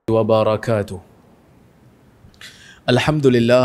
وبركاته. الحمد لله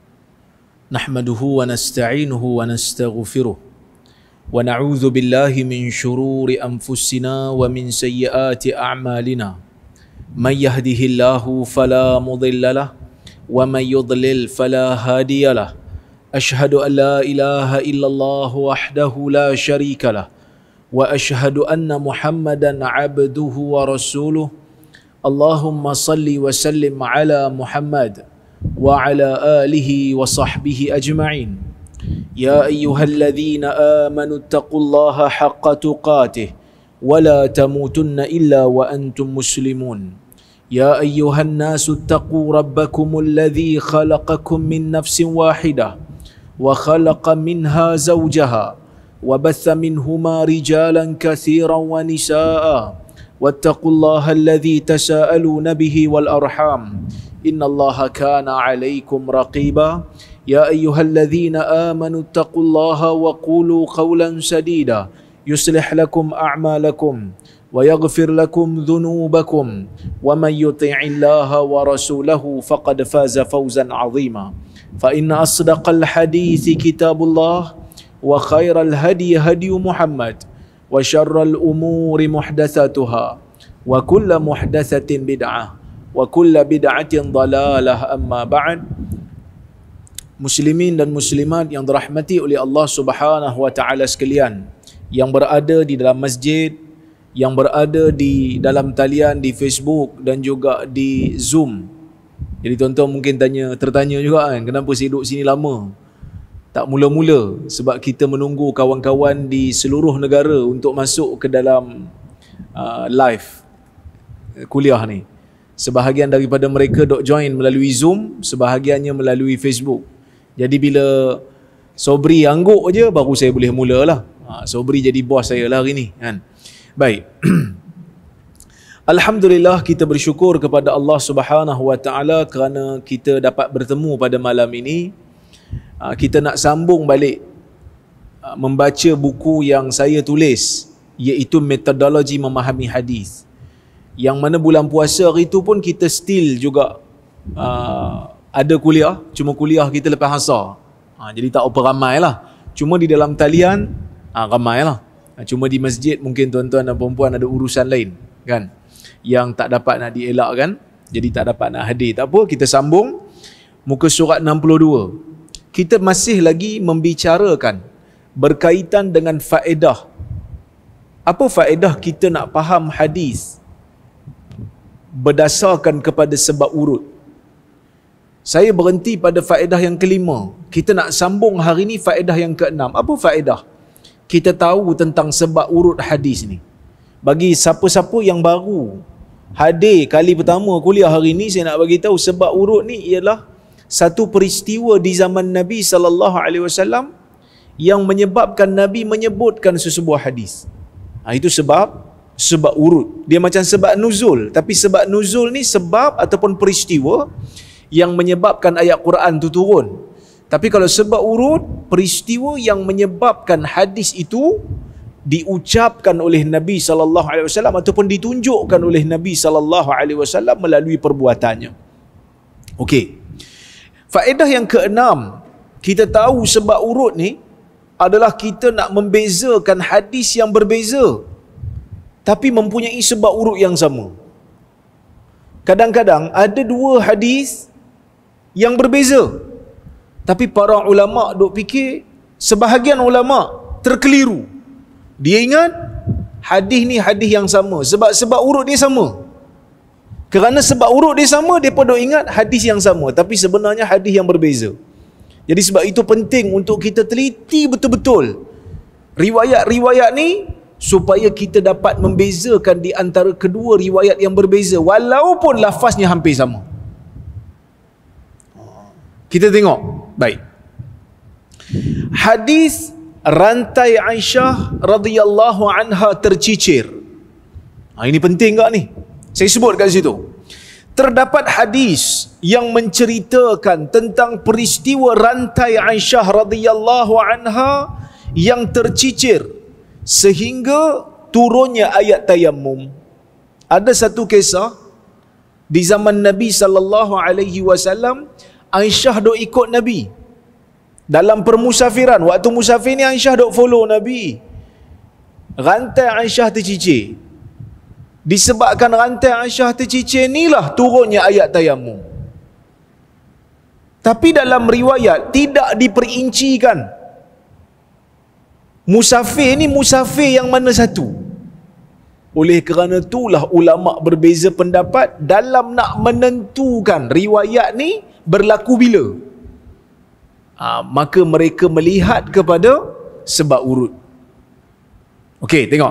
نحمده ونستعينه ونستغفره ونعوذ بالله من شرور أنفسنا ومن سيئات أعمالنا من يهده الله فلا مضل له ومن يضلل فلا هادي له أشهد أن لا إله إلا الله وحده لا شريك له وأشهد أن محمدا عبده ورسوله اللهم صل وسلم على محمد وعلى آله وصحبه أجمعين يا أيها الذين آمنوا اتقوا الله حق تقاته ولا تموتن إلا وأنتم مسلمون يا أيها الناس اتقوا ربكم الذي خلقكم من نفس واحدة وخلق منها زوجها وبث منهما رجالا كثيرا ونساء واتقوا الله الذي تساءلون به والأرحام إن الله كان عليكم رقيبا يا أيها الذين آمنوا اتقوا الله وقولوا قولا سديدا يصلح لكم أعمالكم ويغفر لكم ذنوبكم ومن يطع الله ورسوله فقد فاز فوزا عظيما فإن أصدق الحديث كتاب الله وخير الهدي هدي محمد وشر الأمور محدثاتها وكل محدثة بدعة وكل بدعة ضلالة أما بعد. Muslimin dan muslimat yang dirahmati oleh Allah Subhanahu wa taala sekalian, yang berada di dalam masjid, yang berada di dalam talian di Facebook dan juga di Zoom. Jadi tuan-tuan mungkin tertanya juga kan, kenapa saya duduk sini lama? Tak mula-mula, sebab kita menunggu kawan-kawan di seluruh negara untuk masuk ke dalam live kuliah ni. Sebahagian daripada mereka dok join melalui Zoom, sebahagiannya melalui Facebook. Jadi bila Sobri angguk je, baru saya boleh mulalah. Sobri jadi bos saya lah hari ni kan. Baik. Alhamdulillah, kita bersyukur kepada Allah Subhanahu wa taala kerana kita dapat bertemu pada malam ini. Kita nak sambung balik membaca buku yang saya tulis, iaitu Metodologi Memahami Hadis. Yang mana bulan puasa hari tu pun kita still juga ada kuliah, cuma kuliah kita lepas asar. Jadi tak apa ramai lah. Cuma di dalam talian ramai lah. Cuma di masjid mungkin tuan-tuan dan perempuan ada urusan lain kan, yang tak dapat nak dielakkan, jadi tak dapat nak hadir. Tak apa, kita sambung muka surat 62. Kita masih lagi membicarakan berkaitan dengan faedah. Apa faedah kita nak faham hadis berdasarkan kepada sebab urut? Saya berhenti pada faedah yang kelima. Kita nak sambung hari ni faedah yang keenam. Apa faedah kita tahu tentang sebab urut hadis ni? Bagi siapa-siapa yang baru hadir kali pertama kuliah hari ni, saya nak bagi tahu sebab urut ni ialah satu peristiwa di zaman Nabi SAW yang menyebabkan Nabi menyebutkan sesebuah hadis. Itu sebab urut. Dia macam sebab nuzul, tapi sebab nuzul ni sebab ataupun peristiwa yang menyebabkan ayat Quran tu turun. Tapi kalau sebab urut, peristiwa yang menyebabkan hadis itu diucapkan oleh Nabi SAW ataupun ditunjukkan oleh Nabi SAW melalui perbuatannya. Okey. Faedah yang keenam, kita tahu sebab urut ni adalah kita nak membezakan hadis yang berbeza tapi mempunyai sebab urut yang sama. Kadang-kadang ada dua hadis yang berbeza, tapi para ulama duk fikir, sebahagian ulama terkeliru. Dia ingat hadis ni hadis yang sama sebab urut dia sama. Kerana sebab urut dia sama, mereka duk ingat hadis yang sama, tapi sebenarnya hadis yang berbeza. Jadi sebab itu penting untuk kita teliti betul-betul riwayat-riwayat ni, supaya kita dapat membezakan di antara kedua riwayat yang berbeza walaupun lafaznya hampir sama. Kita tengok. Baik. Hadis rantai Aisyah radhiyallahu anha tercicir. Ini penting tak ni? Saya sebut kat situ. Terdapat hadis yang menceritakan tentang peristiwa rantai Aisyah radhiyallahu anha yang tercicir sehingga turunnya ayat tayammum. Ada satu kisah Di zaman Nabi sallallahu alaihi wasallam, Aisyah dok ikut Nabi. Dalam permusafiran, waktu musafir ni Aisyah dok follow Nabi. Rantai Aisyah tercicir. Disebabkan rantai Aisyah tercicir inilah turunnya ayat tayamum. Tapi dalam riwayat tidak diperincikan musafir ni musafir yang mana satu. Oleh kerana itulah ulama berbeza pendapat dalam nak menentukan riwayat ni berlaku bila. Maka mereka melihat kepada sebab urut. Okey, tengok.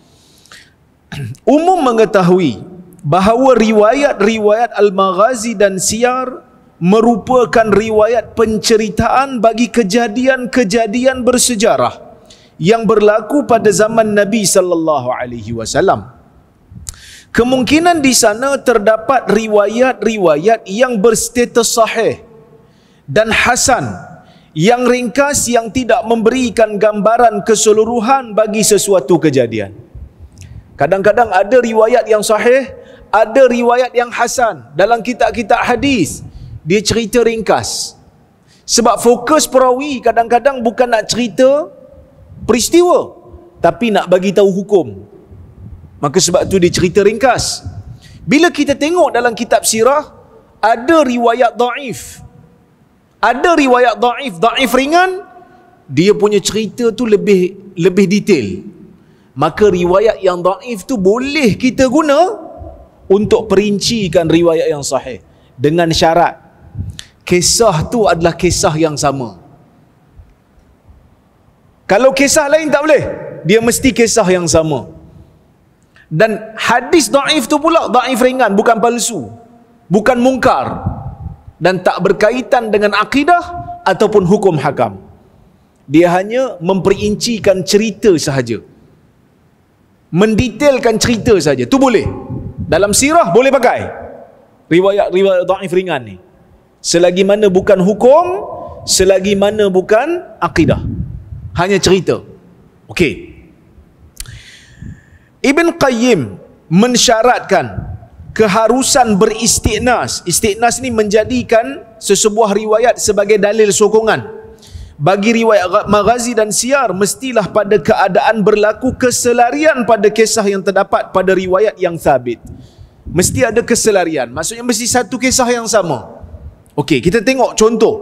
Umum mengetahui bahawa riwayat-riwayat Al-Maghazi dan Siyar merupakan riwayat penceritaan bagi kejadian-kejadian bersejarah yang berlaku pada zaman Nabi sallallahu alaihi wasallam. Kemungkinan di sana terdapat riwayat-riwayat yang berstatus sahih dan hasan, yang ringkas, yang tidak memberikan gambaran keseluruhan bagi sesuatu kejadian. Kadang-kadang ada riwayat yang sahih, ada riwayat yang hasan. Dalam kitab-kitab hadis, dia cerita ringkas. Sebab fokus perawi kadang-kadang bukan nak cerita peristiwa, tapi nak bagi tahu hukum. Maka sebab tu dia cerita ringkas. Bila kita tengok dalam kitab sirah, ada riwayat dhaif. Ada riwayat dhaif ringan, dia punya cerita tu lebih detail. Maka riwayat yang dhaif tu boleh kita guna untuk perincikan riwayat yang sahih, dengan syarat kisah tu adalah kisah yang sama. Kalau kisah lain tak boleh, dia mesti kisah yang sama. Dan hadis dhaif tu pula dhaif ringan, bukan palsu, bukan mungkar, dan tak berkaitan dengan akidah ataupun hukum hakam. Dia hanya memperincikan cerita sahaja, mendetailkan cerita saja. Tu boleh. Dalam sirah boleh pakai riwayat-riwayat dhaif ringan ni, selagi mana bukan hukum, selagi mana bukan akidah, hanya cerita. Okey. Ibn Qayyim mensyaratkan keharusan beristiqnas. Istiqnas ni menjadikan sesebuah riwayat sebagai dalil sokongan. Bagi riwayat Maghazi dan Siyar, mestilah pada keadaan berlaku keselarian pada kisah yang terdapat pada riwayat yang sabit. Mesti ada keselarian. Maksudnya mesti satu kisah yang sama. Okey, kita tengok contoh.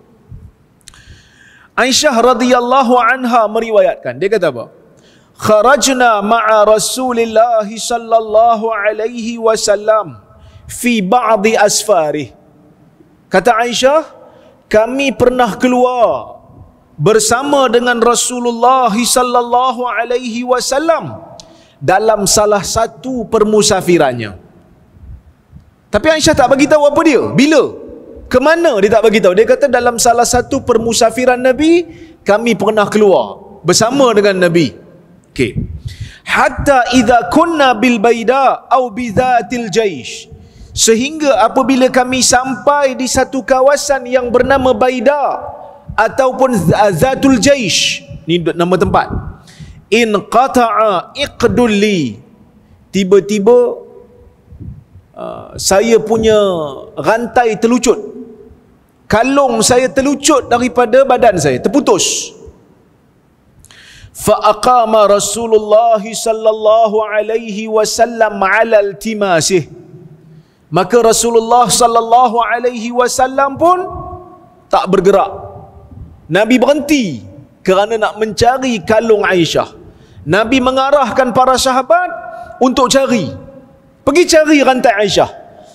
Aisyah radhiyallahu anha meriwayatkan, dia kata apa? Kharajna ma'a Rasulillah sallallahu alaihi wasallam fi ba'di asfarih. Kata Aisyah, kami pernah keluar bersama dengan Rasulullah sallallahu alaihi wasallam dalam salah satu permusafirannya. Tapi Aisyah tak bagi tahu apa dia, bila, ke mana, dia tak bagi tahu. Dia kata dalam salah satu permusafiran Nabi, kami pernah keluar bersama dengan Nabi. Okey. Hatta idza kunna bil baida au bi dzatil jaish, sehingga apabila kami sampai di satu kawasan yang bernama Baida ataupun Zatul Jaish, ni nama tempat, in qata'a iqdul li, tiba-tiba saya punya rantai terlucut, kalung saya terlucut daripada badan saya, terputus. Fa aqama Rasulullah sallallahu alaihi wasallam ala iltimasih, maka Rasulullah sallallahu alaihi wasallam pun tak bergerak. Nabi berhenti kerana nak mencari kalung Aisyah. Nabi mengarahkan para sahabat untuk cari, pergi cari rantai Aisyah.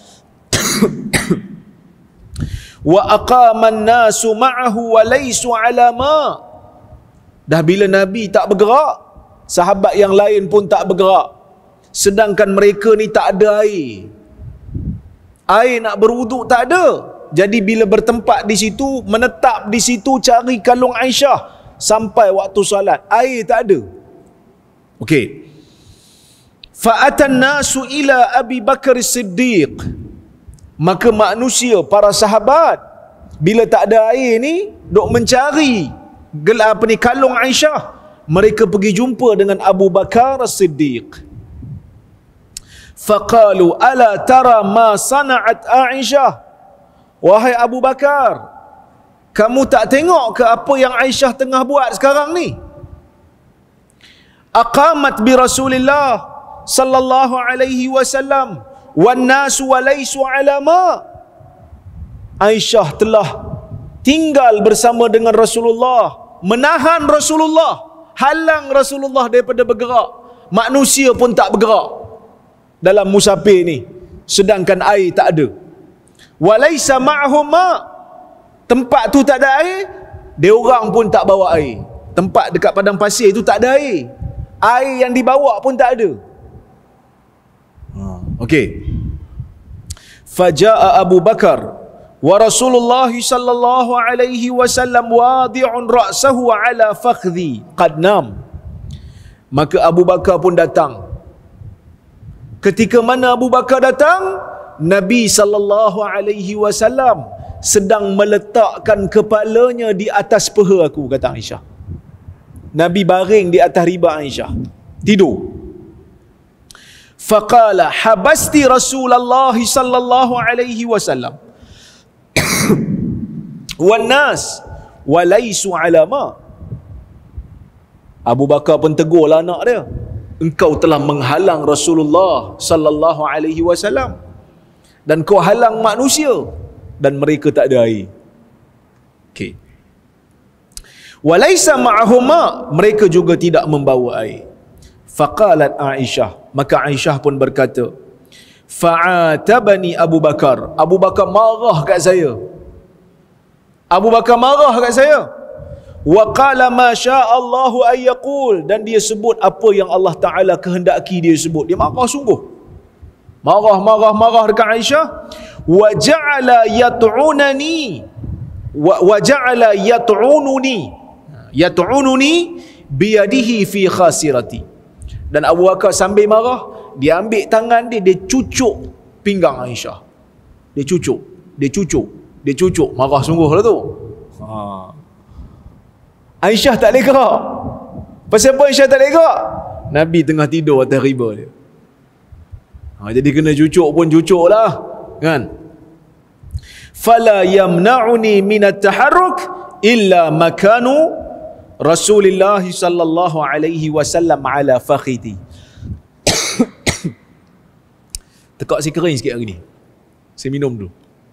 Wa aqama an-nasu ma'ahu wa laysu 'ala ma. Dah bila Nabi tak bergerak, sahabat yang lain pun tak bergerak, sedangkan mereka ni tak ada air. Air nak berwuduk tak ada. Jadi bila bertempat di situ, menetap di situ cari kalung Aisyah sampai waktu salat, air tak ada. Okey. Fa'atan nasu ila Abi Bakar Siddiq, maka manusia, para sahabat, bila tak ada air ni, dok mencari kalung Aisyah, mereka pergi jumpa dengan Abu Bakar Siddiq. Faqalu ala tara ma sana'at Aisyah. Wahai Abu Bakar, kamu tak tengok ke apa yang Aisyah tengah buat sekarang ni? Aqamat bi Rasulillah sallallahu alaihi wasallam wan nasu wa laysu ala ma. Aisyah telah tinggal bersama dengan Rasulullah, menahan Rasulullah, halang Rasulullah daripada bergerak. Manusia pun tak bergerak dalam musafir ni, sedangkan air tak ada. Walaysa ma'ahum ma, tempat tu tak ada air, dia orang pun tak bawa air. Tempat dekat padang pasir tu tak ada air, air yang dibawa pun tak ada. Okey. Faja'a Abu Bakar wa Rasulullah sallallahu alaihi wasallam wadi'un ra'sahu ala fakhdi qad nam. Maka Abu Bakar pun datang. Ketika mana Abu Bakar datang, Nabi sallallahu alaihi wasallam sedang meletakkan kepalanya di atas peha aku, kata Aisyah. Nabi baring di atas riba Aisyah, tidur. Faqala habasti Rasulullah sallallahu alaihi wasallam wan nas wa laysu ala ma. Abu Bakar pun tegurlah anak dia, engkau telah menghalang Rasulullah sallallahu alaihi wasallam dan kau halang manusia dan mereka tak ada air. Okey. Walaysa ma'ahuma, mereka juga tidak membawa air. Faqalat Aisyah, maka Aisyah pun berkata, fa'atabani Abu Bakar. Abu Bakar marah kat saya. Abu Bakar marah kat saya. Wa qala ma sya'allahu ay yaqul, dan dia sebut apa yang Allah Taala kehendaki dia sebut. Dia marah sungguh. Marah dekat Aisyah. Wa ja'ala yat'unani wa ja'ala yat'ununi biyadihi fi khasirati. Dan Abu Bakar sambil marah, dia ambil tangan dia, dia cucuk pinggang Aisyah. Dia cucuk. Marah sungguh lah tu. Aisyah tak boleh gerak. Pasal apa Aisyah tak boleh gerak? Nabi tengah tidur atas riba dia. Jadi kena cucuk lah, kan? Fala yamna'uni minat taharruk illa makanu Rasulullah sallallahu alaihi wasallam ala fakhidi. Tekak si kering sikit hari ni. Saya minum dulu.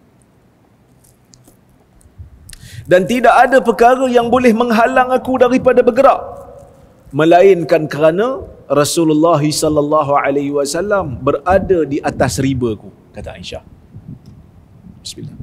Dan tidak ada perkara yang boleh menghalang aku daripada bergerak melainkan kerana Rasulullah sallallahu alaihi wasallam berada di atas ribaku, kata Aisyah. Bismillah.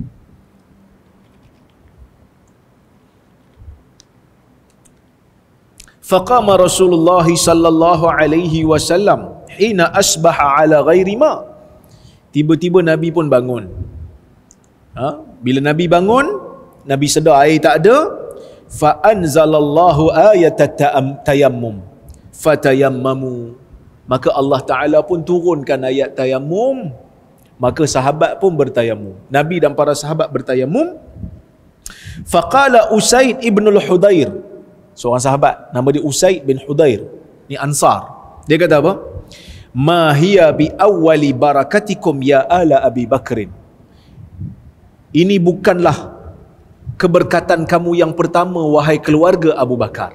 Faqama Rasulullah sallallahu alaihi wasallam hina asbaha ala ghairi ma. Tiba-tiba Nabi pun bangun. Bila Nabi bangun, Nabi sedar air tak ada. Fa anzalallahu ayat tayammum fatayammamu. Maka Allah Taala pun turunkan ayat tayammum. Maka sahabat pun bertayamum. Nabi dan para sahabat bertayamum. Faqala Usaid ibn al-Hudair, seorang sahabat nama dia Usaid bin Hudair, ni Ansar. Dia kata apa? Ma hiya bi awwali barakatikum ya ala Abi Bakrin. Ini bukanlah keberkatan kamu yang pertama wahai keluarga Abu Bakar.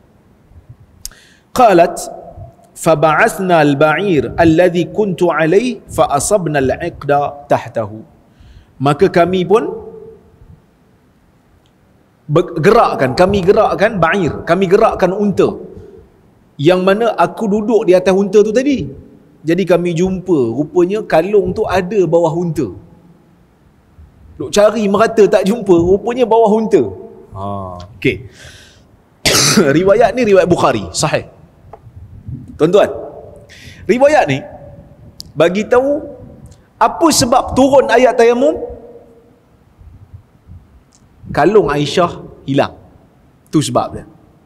Qalat faba'athna al-ba'ir alladhi kuntu alayhi fa asabna al-'iqda tahtahu. Maka kami pun kami gerakkan ba'ir, kami gerakkan unta yang mana aku duduk di atas unta tu tadi. Jadi kami jumpa rupanya kalung tu ada bawah unta. Duk cari merata tak jumpa, rupanya bawah unta. Okey. Riwayat ni riwayat Bukhari, sahih. Tuan-tuan, riwayat ni bagi tahu apa sebab turun ayat tayamum. Kalung Aisyah hilang. Tu sebab dia.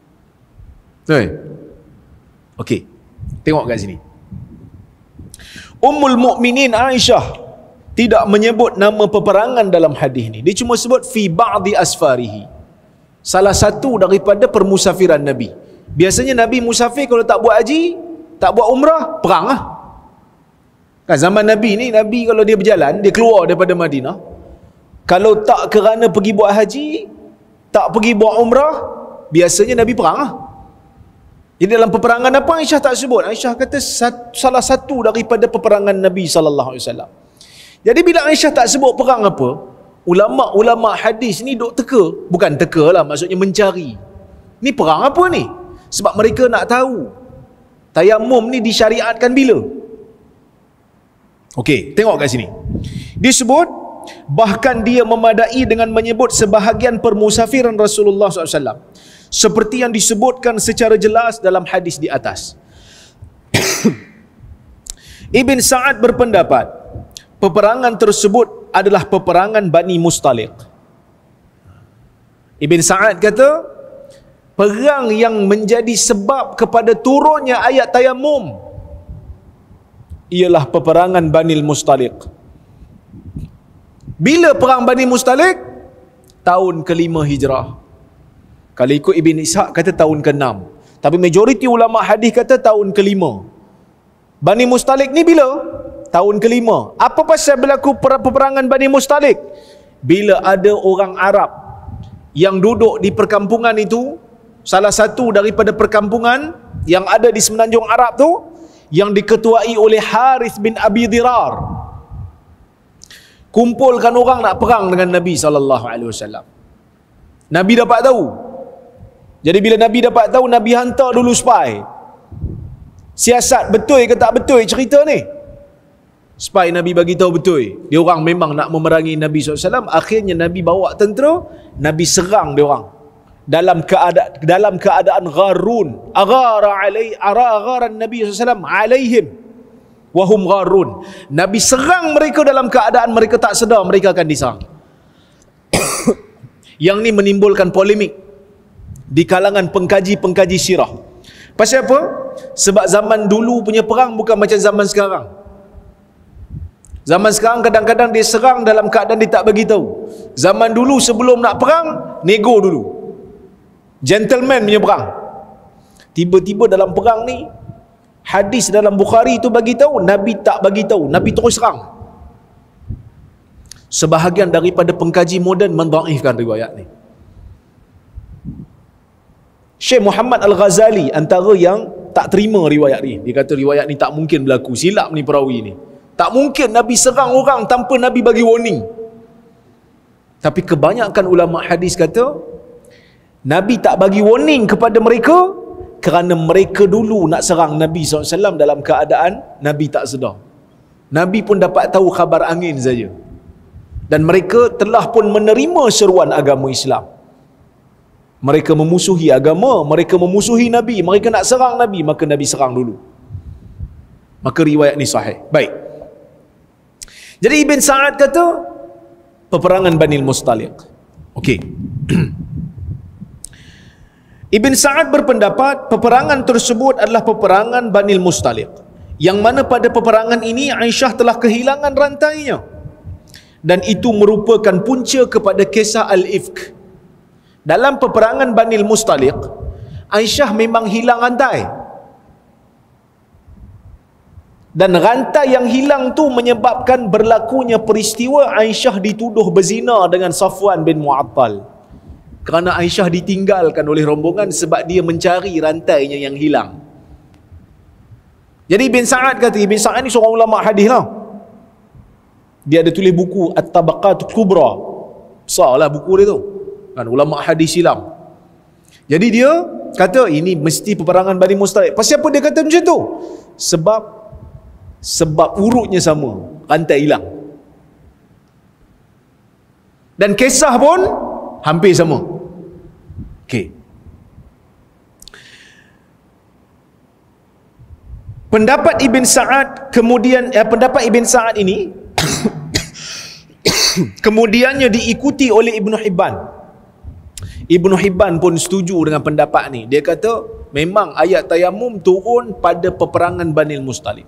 Okey. Tengok kat sini. Ummul Mukminin Aisyah tidak menyebut nama peperangan dalam hadis ni. Dia cuma sebut fi ba'di asfarihi. Salah satu daripada permusafiran Nabi. Biasanya Nabi musafir kalau tak buat haji, tak buat umrah, perang lah. Kan zaman Nabi ni, Nabi kalau dia berjalan, dia keluar daripada Madinah, kalau tak kerana pergi buat haji, tak pergi buat umrah, biasanya Nabi perang lah. Jadi dalam peperangan apa Aisyah tak sebut. Aisyah kata salah satu daripada peperangan Nabi SAW. Jadi bila Aisyah tak sebut perang apa, ulama-ulama hadis ni duk teka. Bukan teka lah, maksudnya mencari. Ni perang apa ni? Sebab mereka nak tahu tayamum ni disyariatkan bila. Okey, tengok kat sini. Disebut, bahkan dia memadai dengan menyebut sebahagian permusafiran Rasulullah SAW, seperti yang disebutkan secara jelas dalam hadis di atas. Ibn Sa'ad berpendapat, peperangan tersebut adalah peperangan Bani Mustaliq. Ibn Sa'ad kata, perang yang menjadi sebab kepada turunnya ayat tayamum ialah peperangan Bani Mustaliq. Bila perang Bani Mustaliq? Tahun ke-5 Hijrah. Kalau ikut Ibn Ishaq kata tahun ke-6. Tapi majoriti ulama hadis kata tahun ke-5. Bani Mustaliq ni bila? Tahun ke-5. Apa pasal berlaku peperangan Bani Mustaliq? Bila ada orang Arab yang duduk di perkampungan itu, salah satu daripada perkampungan yang ada di semenanjung Arab tu, yang diketuai oleh Harith bin Abi Dirar, kumpulkan orang nak perang dengan Nabi SAW. Nabi dapat tahu. Jadi bila Nabi dapat tahu, Nabi hantar dulu spy. Siasat betul ke tak betul cerita ni? Spy Nabi bagi tahu betul. Dia orang memang nak memerangi Nabi SAW. Akhirnya Nabi bawa tentera, Nabi serang dia orang. Dalam keadaan gharun. Aghara Nabi SAW alaihim wahum gharun. Nabi serang mereka dalam keadaan mereka tak sedar mereka akan diserang. Yang ni menimbulkan polemik di kalangan pengkaji-pengkaji sirah. Pasal apa? Sebab zaman dulu punya perang bukan macam zaman sekarang. Zaman sekarang kadang-kadang dia serang dalam keadaan dia tak bagi tahu. Zaman dulu sebelum nak perang, nego dulu. Gentleman punya perang. Tiba-tiba dalam perang ni, hadis dalam Bukhari tu bagi tahu, Nabi tak bagi tahu, Nabi terus serang. Sebahagian daripada pengkaji moden mendhaifkan riwayat ni. Syekh Muhammad Al-Ghazali antara yang tak terima riwayat ni. Dia kata riwayat ni tak mungkin berlaku, silap ni perawi ni. Tak mungkin Nabi serang orang tanpa Nabi bagi warning. Tapi kebanyakan ulama hadis kata Nabi tak bagi warning kepada mereka kerana mereka dulu nak serang Nabi SAW dalam keadaan Nabi tak sedar. Nabi pun dapat tahu khabar angin saja. Dan mereka telah pun menerima seruan agama Islam. Mereka memusuhi agama, mereka memusuhi Nabi, mereka nak serang Nabi, maka Nabi serang dulu. Maka riwayat ni sahih. Baik. Jadi Ibn Sa'ad kata peperangan Bani Mustaliq. Okey. Ibn Sa'ad berpendapat peperangan tersebut adalah peperangan Bani Mustaliq, yang mana pada peperangan ini Aisyah telah kehilangan rantainya, dan itu merupakan punca kepada kisah Al-Ifk. Dalam peperangan Bani Mustaliq, Aisyah memang hilang rantai. Dan rantai yang hilang tu menyebabkan berlakunya peristiwa Aisyah dituduh berzina dengan Safwan bin Mu'attal. Kerana Aisyah ditinggalkan oleh rombongan sebab dia mencari rantainya yang hilang. Jadi Ibn Sa'ad kata, Ibn Sa'ad ni seorang ulama hadis lah. Dia ada tulis buku At-Tabaqat Kubra. Besar lah buku dia tu. Kan, ulama hadis silam. Jadi dia kata ini mesti peperangan Bani Mustaliq. Pasal apa dia kata macam tu? Sebab urutnya sama, rantai hilang. Dan kisah pun hampir sama. Okey. Pendapat Ibn Sa'ad pendapat Ibn Sa'ad ini kemudiannya diikuti oleh Ibn Hibban. Ibn Hibban pun setuju dengan pendapat ni. Dia kata memang ayat tayamum turun pada peperangan Bani Mustaliq.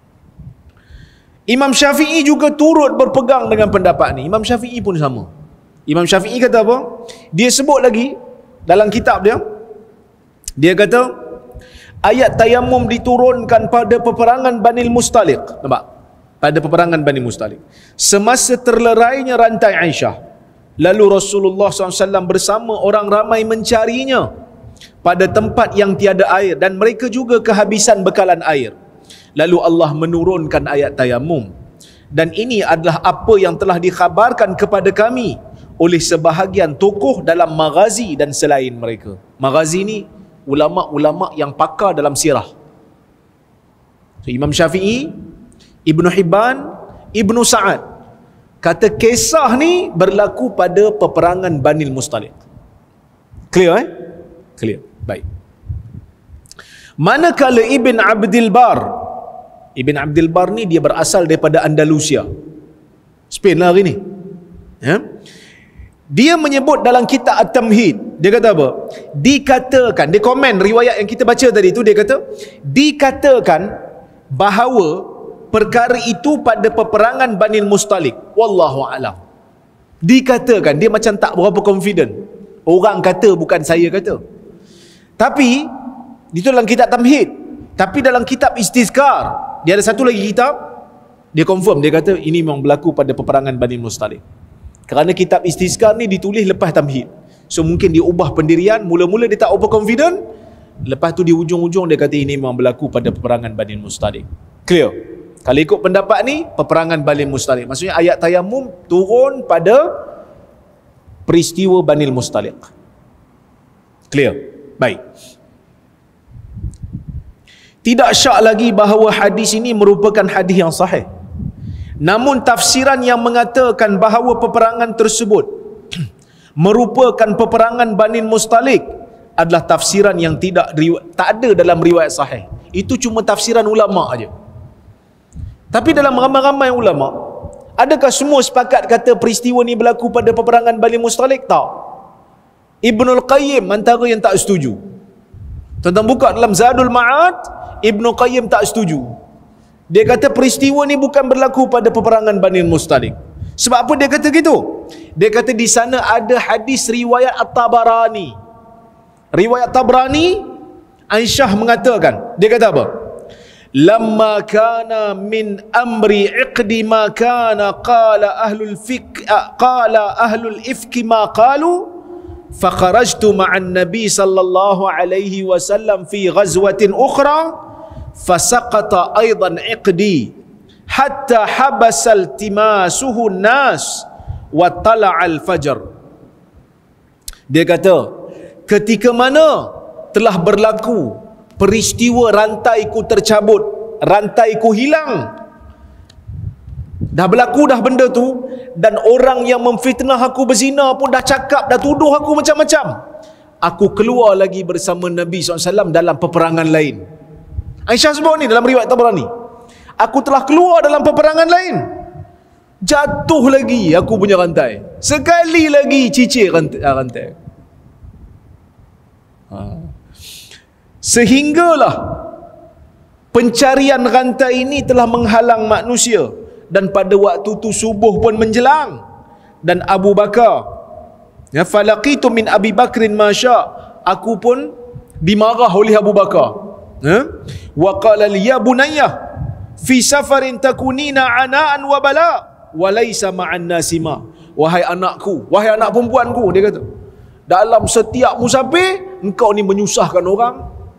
Imam Syafi'i juga turut berpegang dengan pendapat ni. Imam Syafi'i pun sama. Imam Syafi'i kata apa? Dia sebut lagi dalam kitab dia. Dia kata ayat tayamum diturunkan pada peperangan Bani Mustaliq. Nampak? pada peperangan Bani Mustalik. Semasa terlerainya rantai Aisyah, lalu Rasulullah SAW bersama orang ramai mencarinya pada tempat yang tiada air, dan mereka juga kehabisan bekalan air. Lalu Allah menurunkan ayat tayammum, dan ini adalah apa yang telah dikhabarkan kepada kami oleh sebahagian tokoh dalam maghazi dan selain mereka. Maghazi ni ulama-ulama yang pakar dalam sirah. So, Imam Syafi'i, Ibnu Hibban, Ibnu Sa'ad kata kisah ni berlaku pada peperangan Bani Mustalik. Clear Clear. Baik. Manakala Ibn Abdul Bar, Ibn Abdul Bar ni dia berasal daripada Andalusia, Spain lah hari ni. Dia menyebut dalam kitab At-Tamhid, dia kata apa? Dikatakan, dia komen riwayat yang kita baca tadi tu, dia kata dikatakan bahawa perkara itu pada peperangan Bani Mustalik. Wallahu a'lam. Dikatakan, dia macam tak berapa confident. Orang kata, bukan saya kata. Tapi itu dalam kitab Tamhid. Tapi dalam kitab Istizkar, dia ada satu lagi kitab, dia confirm, dia kata ini memang berlaku pada peperangan Bani Mustalik. Kerana kitab Istizkar ni ditulis lepas Tamhid, so mungkin dia ubah pendirian. Mula-mula dia tak overconfident, lepas tu di ujung-ujung dia kata ini memang berlaku pada peperangan Bani Mustalik. Clear? Kalau ikut pendapat ni, peperangan Bani Mustalik, maksudnya ayat tayammum turun pada peristiwa Bani Mustalik. Clear? Baik. Tidak syak lagi bahawa hadis ini merupakan hadis yang sahih. Namun tafsiran yang mengatakan bahawa peperangan tersebut merupakan peperangan Bani Mustalik adalah tafsiran yang tak ada dalam riwayat sahih. Itu cuma tafsiran ulama aja. Tapi dalam ramai-ramai ulama, adakah semua sepakat kata peristiwa ni berlaku pada peperangan Bani Mustalik? Tak. Ibnul Qayyim antara yang tak setuju. Tuan-tuan buka dalam Zadul Ma'ad, Ibnu Qayyim tak setuju. Dia kata peristiwa ni bukan berlaku pada peperangan Bani Mustalik. Sebab apa dia kata gitu? Dia kata di sana ada hadis riwayat At-Tabarani. Riwayat Tabrani, Aisyah mengatakan, dia kata apa? Lamma kana min amri iqdi ma kana qala ahlul ifki ma qalu fakharajtu ma'an nabi sallallahu alaihi wasallam fi ghazwatin ukhra fasaqata aidan iqdi hatta habasal timasuhu nas wa tala'al fajr. Dia kata ketika mana telah berlaku peristiwa rantaiku tercabut, rantaiku hilang, dah berlaku dah benda tu, dan orang yang memfitnah aku berzina pun dah cakap, dah tuduh aku macam-macam, aku keluar lagi bersama Nabi SAW dalam peperangan lain. Aisyah sebut ni dalam riwayat Tabrani, aku telah keluar dalam peperangan lain, jatuh lagi aku punya rantai, sekali lagi cicir rantai. Sehinggalah pencarian rantai ini telah menghalang manusia, dan pada waktu tu subuh pun menjelang, dan Abu Bakar, ya, falaqitu min Abi Bakrin masya, aku pun dimarah oleh Abu Bakar, wa qala li ya bunayyah fi safarin takunina anaan wa bala wa laisa ma'an nasima. Wahai anakku, wahai anak perempuanku, dia kata, dalam setiap musafir engkau ni menyusahkan orang.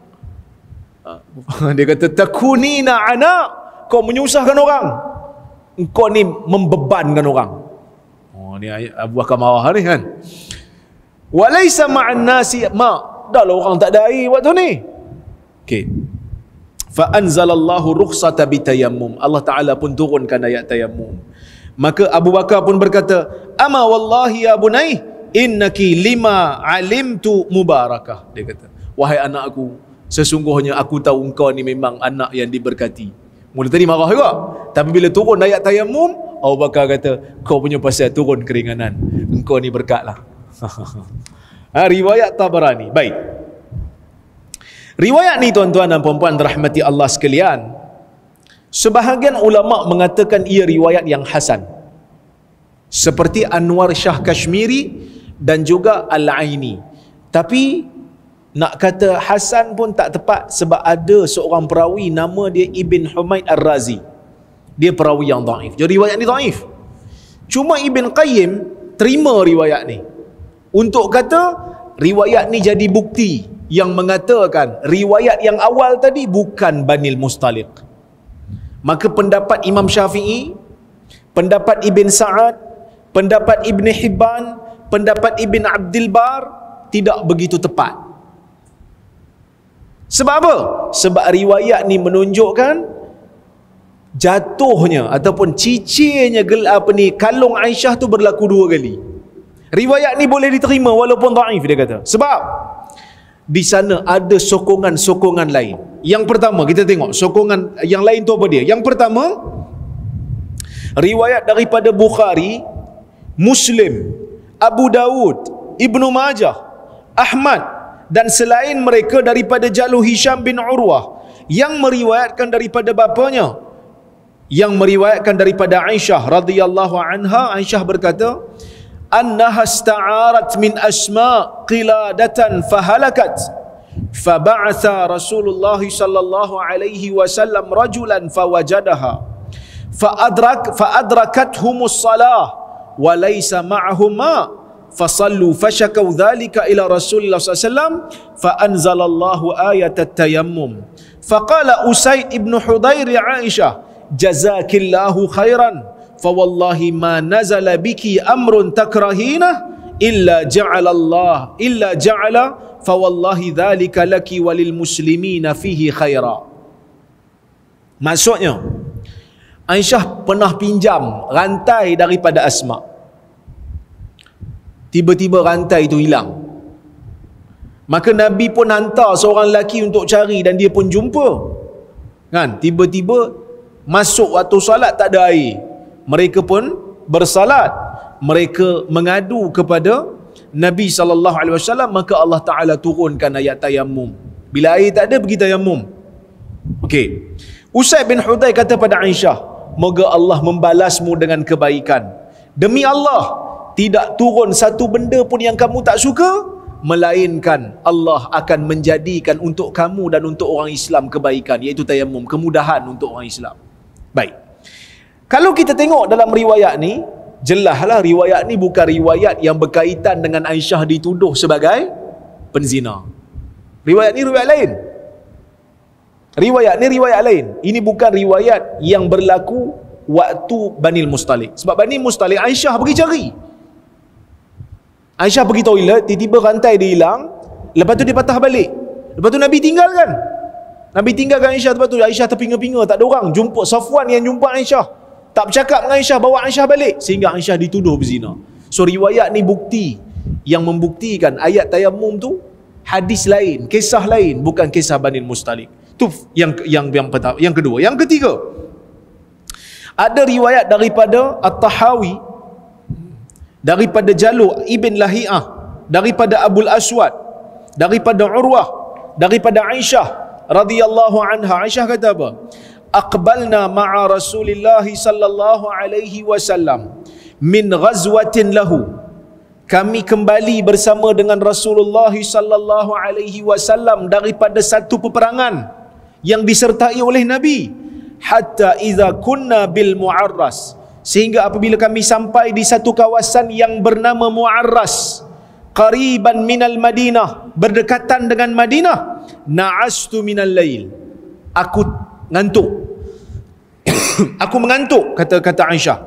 Dia kata takunina anak, kau menyusahkan orang, engkau ni membebankan orang. Oh, ni Abu Bakar marah ni kan. Walaysa ma'an nasi ma, dah lah orang tak ada air waktu ni. Okey. Fa anzalallahu rukhsata bitayammum, Allah Taala pun turunkan ayat tayammum. Maka Abu Bakar pun berkata, ama wallahi ya bunai innaki lima alimtu mubarakah. Dia kata, wahai anakku, sesungguhnya aku tahu engkau ni memang anak yang diberkati. Mula tadi marah juga, tapi bila turun ayat tayammum, Abu Bakar kata, kau punya pasal turun keringanan, engkau ni berkat lah. Riwayat Tabarani. Baik, riwayat ni tuan-tuan dan puan-puan rahmati Allah sekalian, sebahagian ulama mengatakan ia riwayat yang hasan, seperti Anwar Shah Kashmiri dan juga Al-Aini. Tapi nak kata hasan pun tak tepat, sebab ada seorang perawi nama dia Ibn Humaid Ar-Razi. Dia perawi yang dhaif. Jadi riwayat ni dhaif. Cuma Ibn Qayyim terima riwayat ni untuk kata riwayat ni jadi bukti yang mengatakan riwayat yang awal tadi bukan Banil Mustaliq. Maka pendapat Imam Syafi'i, pendapat Ibn Sa'ad, pendapat Ibn Hibban, pendapat Ibn Abdul Bar tidak begitu tepat. Sebab apa? Sebab riwayat ni menunjukkan jatuhnya ataupun cicirnya kalung Aisyah tu berlaku 2 kali. Riwayat ni boleh diterima walaupun dhaif, dia kata. Sebab di sana ada sokongan-sokongan lain. Yang pertama, kita tengok sokongan yang lain tu apa dia? Yang pertama, riwayat daripada Bukhari, Muslim, Abu Dawud, Ibnu Majah, Ahmad dan selain mereka daripada jalur Hisham bin Urwah yang meriwayatkan daripada bapanya, yang meriwayatkan daripada Aisyah radhiyallahu anha. Aisyah berkata, annaha ista'arat min Asma qiladatan fahalakat faba'atha Rasulullah sallallahu alaihi wasallam rajulan fawajadaha fa'adrakathumus salah wa laysa ma'ahum ma fasallu fashakaw dhalika ila Rasulullah sallallahu alaihi wasallam fa anzalallahu ayat at-tayammum faqala Usaid ibn Hudayr Aisyah jazakillahu khairan fawallahi ma nazala biki amrun takrahina illa ja'ala fawallahi dhalika laki walil muslimina fihi khaira. Maksudnya Aisyah pernah pinjam rantai daripada Asma. Tiba-tiba rantai itu hilang. Maka Nabi pun hantar seorang lelaki untuk cari dan dia pun jumpa. Kan? Tiba-tiba masuk waktu salat tak ada air. Mereka pun bersalat. Mereka mengadu kepada Nabi SAW, maka Allah Ta'ala turunkan ayat tayammum. Bila air tak ada, pergi tayammum. Okey. Usaid bin Hudayr kata pada Aisyah, moga Allah membalasmu dengan kebaikan. Demi Allah, tidak turun satu benda pun yang kamu tak suka, melainkan Allah akan menjadikan untuk kamu dan untuk orang Islam kebaikan, iaitu tayammum, kemudahan untuk orang Islam. Baik. Kalau kita tengok dalam riwayat ni, jelaslah riwayat ni bukan riwayat yang berkaitan dengan Aisyah dituduh sebagai penzina. Riwayat ni riwayat lain. Riwayat ni riwayat lain. Ini bukan riwayat yang berlaku waktu Banil Mustaliq. Sebab Banil Mustaliq Aisyah pergi cari. Aisyah pergi toilet, tiba-tiba rantai dia hilang, lepas tu dia patah balik. Lepas tu Nabi tinggalkan. Nabi tinggalkan Aisyah, lepas tu Aisyah terpinga-pinga, tak ada orang. Jumpa Safwan yang jumpa Aisyah. Tak bercakap dengan Aisyah, bawa Aisyah balik. Sehingga Aisyah dituduh berzina. So riwayat ni bukti yang membuktikan ayat tayammum tu hadis lain, kisah lain, bukan kisah Banil Mustaliq. Tu yang pertama. Yang kedua. Yang ketiga, ada riwayat daripada At-Tahawi, daripada jalur Ibn Lahiyah, daripada Abul Aswad, daripada Urwah, daripada Aisyah radhiyallahu anha. Aisyah kata apa? Aqbalna ma'a Rasulillah sallallahu alaihi wasallam min ghazwatin lahu. Kami kembali bersama dengan Rasulullah sallallahu alaihi wasallam daripada satu peperangan yang disertai oleh Nabi. Hatta idza kunna bil Mu'arras, sehingga apabila kami sampai di satu kawasan yang bernama Mu'arras, qariban minal Madinah, berdekatan dengan Madinah, na'astu minal lail, aku ngantuk. Aku mengantuk, kata Aisyah.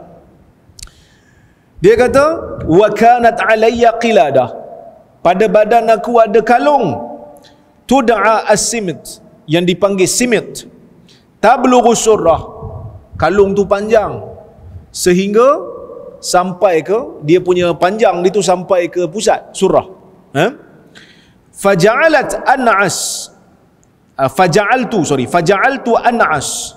Dia kata, wa kanat alayya qiladah, pada badan aku ada kalung, tud'a as-simit, yang dipanggil simit, tablughu surrah, kalung tu panjang sehingga sampai ke, dia punya panjang itu sampai ke pusat surah. Faja'altu an'as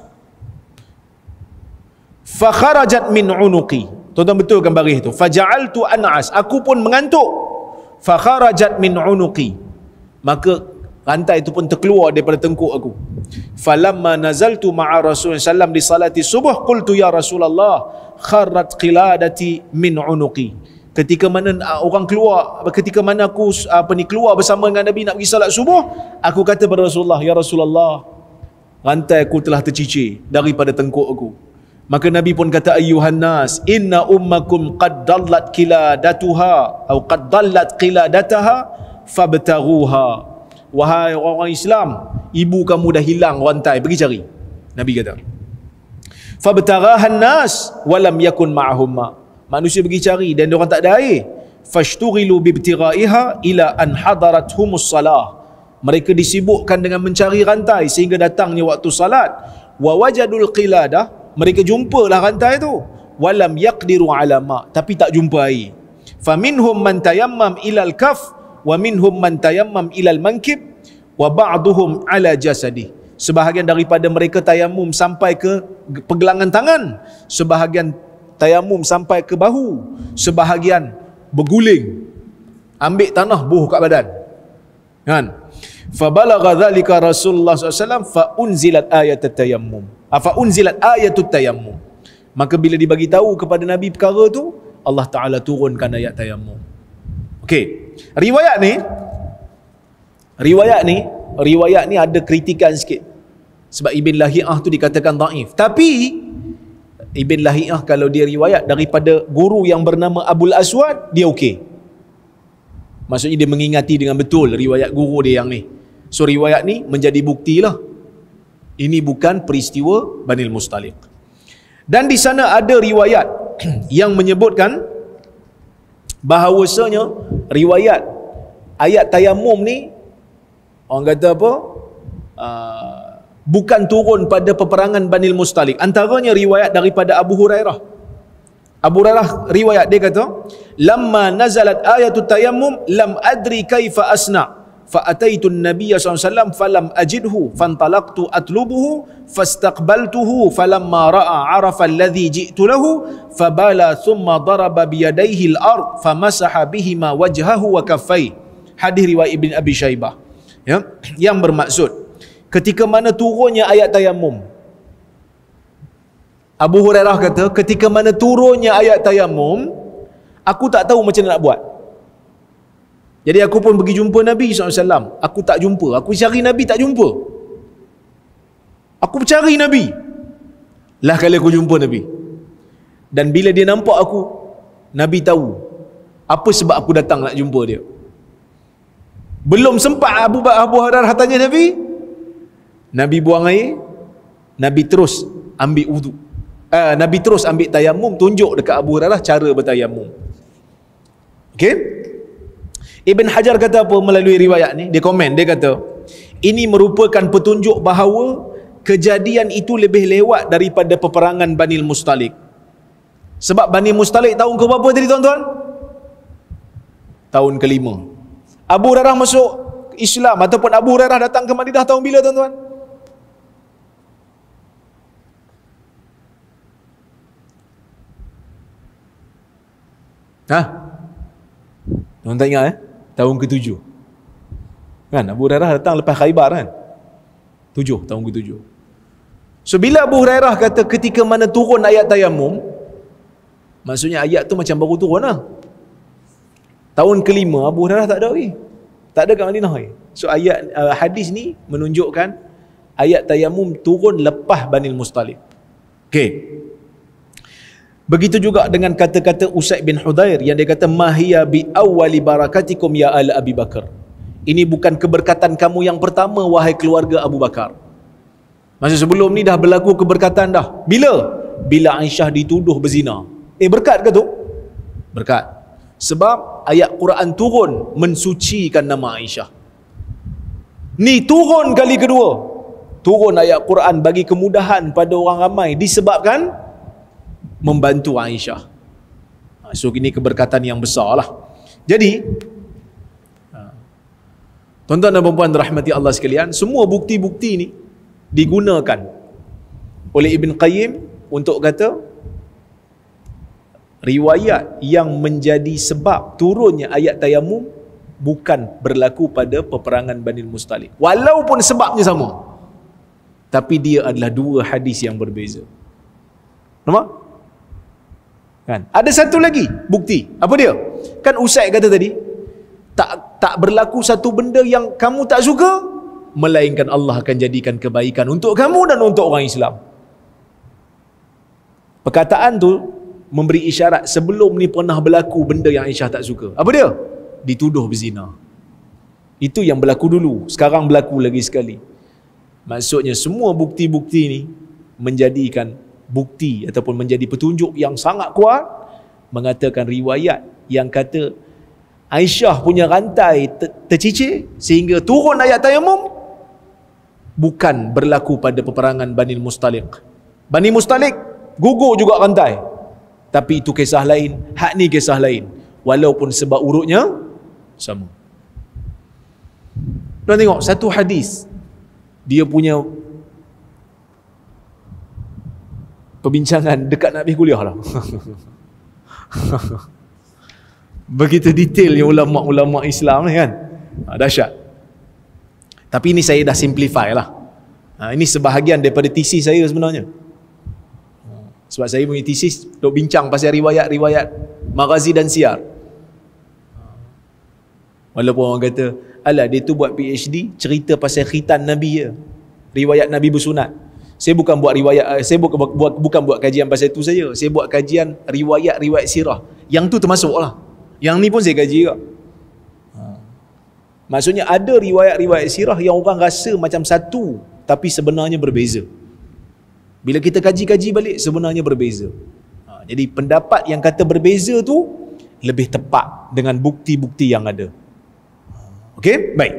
fakharajat min unuqi. Tuan-tuan betulkan baris itu. Faja'altu an'as, aku pun mengantuk. Fakharajat min unuqi, maka rantai itu pun terkeluar daripada tengkuk aku. Falamma nazaltu ma'a Rasulullah sallam di salati subuh, qultu ya Rasulullah kharrat qiladati min unuqi. Ketika mana orang keluar, ketika mana aku keluar bersama dengan Nabi nak pergi salat subuh, aku kata kepada Rasulullah, ya Rasulullah, rantai aku telah tercicir daripada tengkuk aku. Maka Nabi pun kata, ayyuhan nas, inna ummakum qad dallat qiladatuha atau qad dallat qiladataha fabtaghuha. Wahai orang Islam, ibu kamu dah hilang rantai, pergi cari. Nabi kata. Fabtaghahan nas walam yakun ma'ahum ma. Manusia pergi cari dan dia orang tak ada air. Fashtughilu bibtighaiha ila an hadarathumus salah. Mereka disibukkan dengan mencari rantai sehingga datangnya waktu salat. Wa wajadul qiladah, mereka jumpalah rantai tu, walam yaqdiru ala ma, tapi tak jumpa air. Faminhum man tayammam ilal kaf wa minhum man tayammam ilal mankib wa ba'duhum ala jasadi. Sebahagian daripada mereka tayamum sampai ke pergelangan tangan, sebahagian tayamum sampai ke bahu, sebahagian berguling ambil tanah buh kat badan, kan? Fabalagha dhalika Rasulullah SAW fa unzilat ayat tayammum. Fa unzilat ayatut tayammum. Maka bila dibagi tahu kepada Nabi perkara tu, Allah Taala turunkan ayat tayammum. Okey. Riwayat ni ada kritikan sikit. Sebab Ibn Lahiyah tu dikatakan dhaif. Tapi Ibn Lahiyah kalau dia riwayat daripada guru yang bernama Abul Aswad, dia okey. Maksudnya dia mengingati dengan betul riwayat guru dia yang ni. So riwayat ni menjadi bukti lah. Ini bukan peristiwa Banil Mustaliq. Dan di sana ada riwayat yang menyebutkan bahawasanya riwayat ayat tayammum ni, orang kata apa, bukan turun pada peperangan Banil Mustaliq. Antaranya riwayat daripada Abu Hurairah. Abu Hurairah riwayat, dia kata, lamma nazalat ayatut tayammum lam adri kaifa asna fa ataitu an-nabiy sallallahu alaihi wasallam falam ajidhu fantalaqtu atlubuhu fastaqbaltuhu falamma ra'a arafa alladhi ji'tu lahu fabala thumma daraba bi yadayhi al-ard famasaha bihima wajhahu wa kaffayhi. Hadis riwayat Ibn Abi Shaybah, ya, yang bermaksud ketika mana turunnya ayat tayammum, Abu Hurairah kata, ketika mana turunnya ayat tayammum, aku tak tahu macam mana nak buat. Jadi aku pun pergi jumpa Nabi SAW. Aku tak jumpa. Aku cari Nabi, tak jumpa. Aku cari Nabi. Lah kali aku jumpa Nabi. Dan bila dia nampak aku, Nabi tahu apa sebab aku datang nak jumpa dia. Belum sempat Abu Hurairah tanya Nabi, Nabi buang air, Nabi terus ambil wudu. Nabi terus ambil tayammum, tunjuk dekat Abu Hurairah cara bertayammum. Okey? Ibn Hajar kata apa melalui riwayat ni? Dia komen, dia kata, ini merupakan petunjuk bahawa kejadian itu lebih lewat daripada peperangan Banil Mustaliq. Sebab Banil Mustaliq tahun ke berapa tadi tuan-tuan? Tahun ke-5. Abu Hurairah masuk Islam ataupun Abu Hurairah datang ke Madinah tahun bila tuan-tuan? Tuan tak ingat tahun ke-7 kan? Abu Hurairah datang lepas Khaybar kan? 7, tahun ke-7. So bila Abu Hurairah kata ketika mana turun ayat tayammum, maksudnya ayat tu macam baru turun lah. Tahun ke-5 Abu Hurairah tak ada lagi, tak ada kat Madinah lagi. So ayat hadis ni menunjukkan ayat tayammum turun lepas Banil Mustaliq. Okey. Begitu juga dengan kata-kata Usaid bin Hudhair yang dia kata, mahiya bi awwali barakatikum ya ala Abi Bakar. Ini bukan keberkatan kamu yang pertama wahai keluarga Abu Bakar. Maksud sebelum ni dah berlaku keberkatan dah. Bila? Bila Aisyah dituduh berzina. Berkat ke tu? Berkat. Sebab ayat Quran turun mensucikan nama Aisyah. Ni turun kali kedua. Turun ayat Quran bagi kemudahan pada orang ramai disebabkan membantu Aisyah. So ini keberkatan yang besar lah. Jadi tuan-tuan dan puan-puan rahmati Allah sekalian, semua bukti-bukti ni digunakan oleh Ibn Qayyim untuk kata riwayat yang menjadi sebab turunnya ayat tayammum bukan berlaku pada peperangan Banil Mustaliq, walaupun sebabnya sama, tapi dia adalah dua hadis yang berbeza. Nampak? Kan? Ada satu lagi bukti. Apa dia? Kan Usaid kata tadi, tak berlaku satu benda yang kamu tak suka, melainkan Allah akan jadikan kebaikan untuk kamu dan untuk orang Islam. Perkataan tu memberi isyarat sebelum ni pernah berlaku benda yang Aisyah tak suka. Apa dia? Dituduh berzina. Itu yang berlaku dulu, sekarang berlaku lagi sekali. Maksudnya semua bukti-bukti ni menjadikan bukti ataupun menjadi petunjuk yang sangat kuat mengatakan riwayat yang kata Aisyah punya rantai tercicir sehingga turun ayat tayamum bukan berlaku pada peperangan Bani Mustaliq. Bani Mustaliq gugur juga rantai. Tapi itu kisah lain, hak ni kisah lain. Walaupun sebab urutnya sama. Tuan tengok satu hadis, dia punya perbincangan dekat nak pergi kuliah lah. Begitu detailnya ulama-ulama Islam ni kan. Dahsyat. Tapi ini saya dah simplify lah. Ini sebahagian daripada tesis saya sebenarnya. Sebab saya punya tesis duk bincang pasal riwayat-riwayat Maghazi dan Siyar. Walaupun orang kata, alah dia tu buat PhD cerita pasal khitan Nabi je, riwayat Nabi bersunat. Saya bukan buat riwayat, saya bukan buat kajian pasal itu saja. Saya buat kajian riwayat-riwayat sirah. Yang tu termasuklah. Yang ni pun saya kaji juga. Maksudnya ada riwayat-riwayat sirah yang orang rasa macam satu tapi sebenarnya berbeza. Bila kita kaji-kaji balik sebenarnya berbeza. Jadi pendapat yang kata berbeza tu lebih tepat dengan bukti-bukti yang ada. Okey, baik.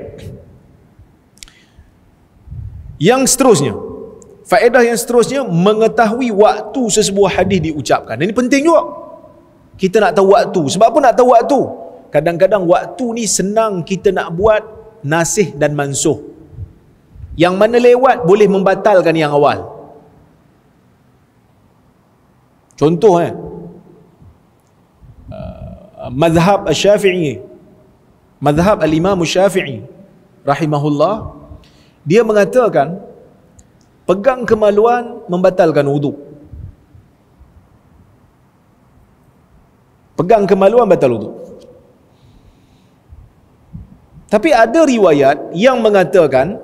Yang seterusnya, faedah yang seterusnya, mengetahui waktu sesebuah hadis diucapkan. Ini penting juga. Kita nak tahu waktu. Sebab apa nak tahu waktu? Kadang-kadang waktu ni senang kita nak buat nasih dan mansuh. Yang mana lewat boleh membatalkan yang awal. Contoh mazhab Asy-Syafi'i, mazhab al-Imam Asy-Syafi'i rahimahullah, dia mengatakan pegang kemaluan membatalkan wudu. Pegang kemaluan batal wudu. Tapi ada riwayat yang mengatakan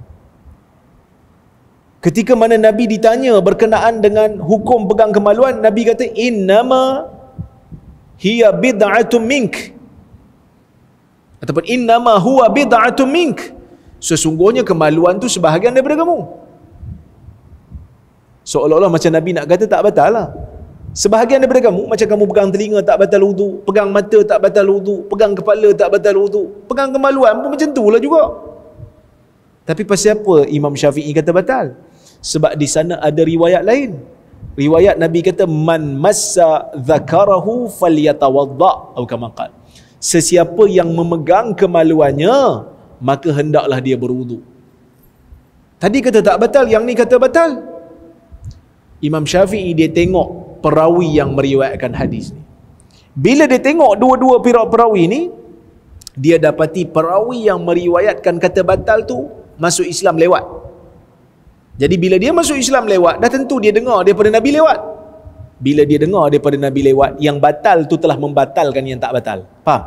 ketika mana Nabi ditanya berkenaan dengan hukum pegang kemaluan, Nabi kata innama hiya bid'atun mink, ataupun innama huwa bid'atun mink, sesungguhnya kemaluan tu sebahagian daripada kamu. Seolah-olah macam Nabi nak kata tak batal lah. Sebahagian daripada kamu, macam kamu pegang telinga tak batal wudu, pegang mata tak batal wudu, pegang kepala tak batal wudu, pegang kemaluan pun macam tu lah juga. Tapi pasal apa Imam Syafi'i kata batal? Sebab di sana ada riwayat lain. Riwayat Nabi kata man massa dzakarahu falyatawadda atau kama qala. Sesiapa yang memegang kemaluannya maka hendaklah dia berwudu. Tadi kata tak batal, yang ni kata batal. Imam Syafi'i dia tengok perawi yang meriwayatkan hadis ni. Bila dia tengok dua-dua perawi ni, dia dapati perawi yang meriwayatkan kata batal tu masuk Islam lewat. Jadi bila dia masuk Islam lewat, dah tentu dia dengar daripada Nabi lewat. Bila dia dengar daripada Nabi lewat, yang batal tu telah membatalkan yang tak batal. Faham?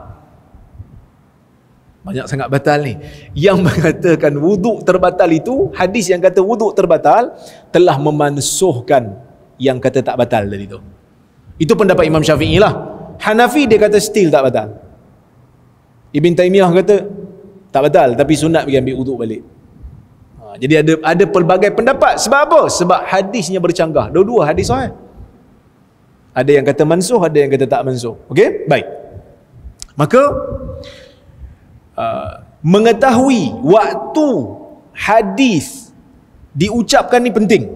Banyak sangat batal ni. Yang mengatakan wuduk terbatal itu, hadis yang kata wuduk terbatal, telah memansuhkan yang kata tak batal tadi tu. Itu pendapat Imam Syafi'i lah. Hanafi dia kata still tak batal. Ibn Taymiyah kata tak batal, tapi sunat pergi ambil wuduk balik. Jadi ada pelbagai pendapat. Sebab apa? Sebab hadisnya bercanggah. Dua-dua hadis sahih. Ada yang kata mansuh, ada yang kata tak mansuh. Okey? Baik. Maka mengetahui waktu hadis diucapkan ni penting.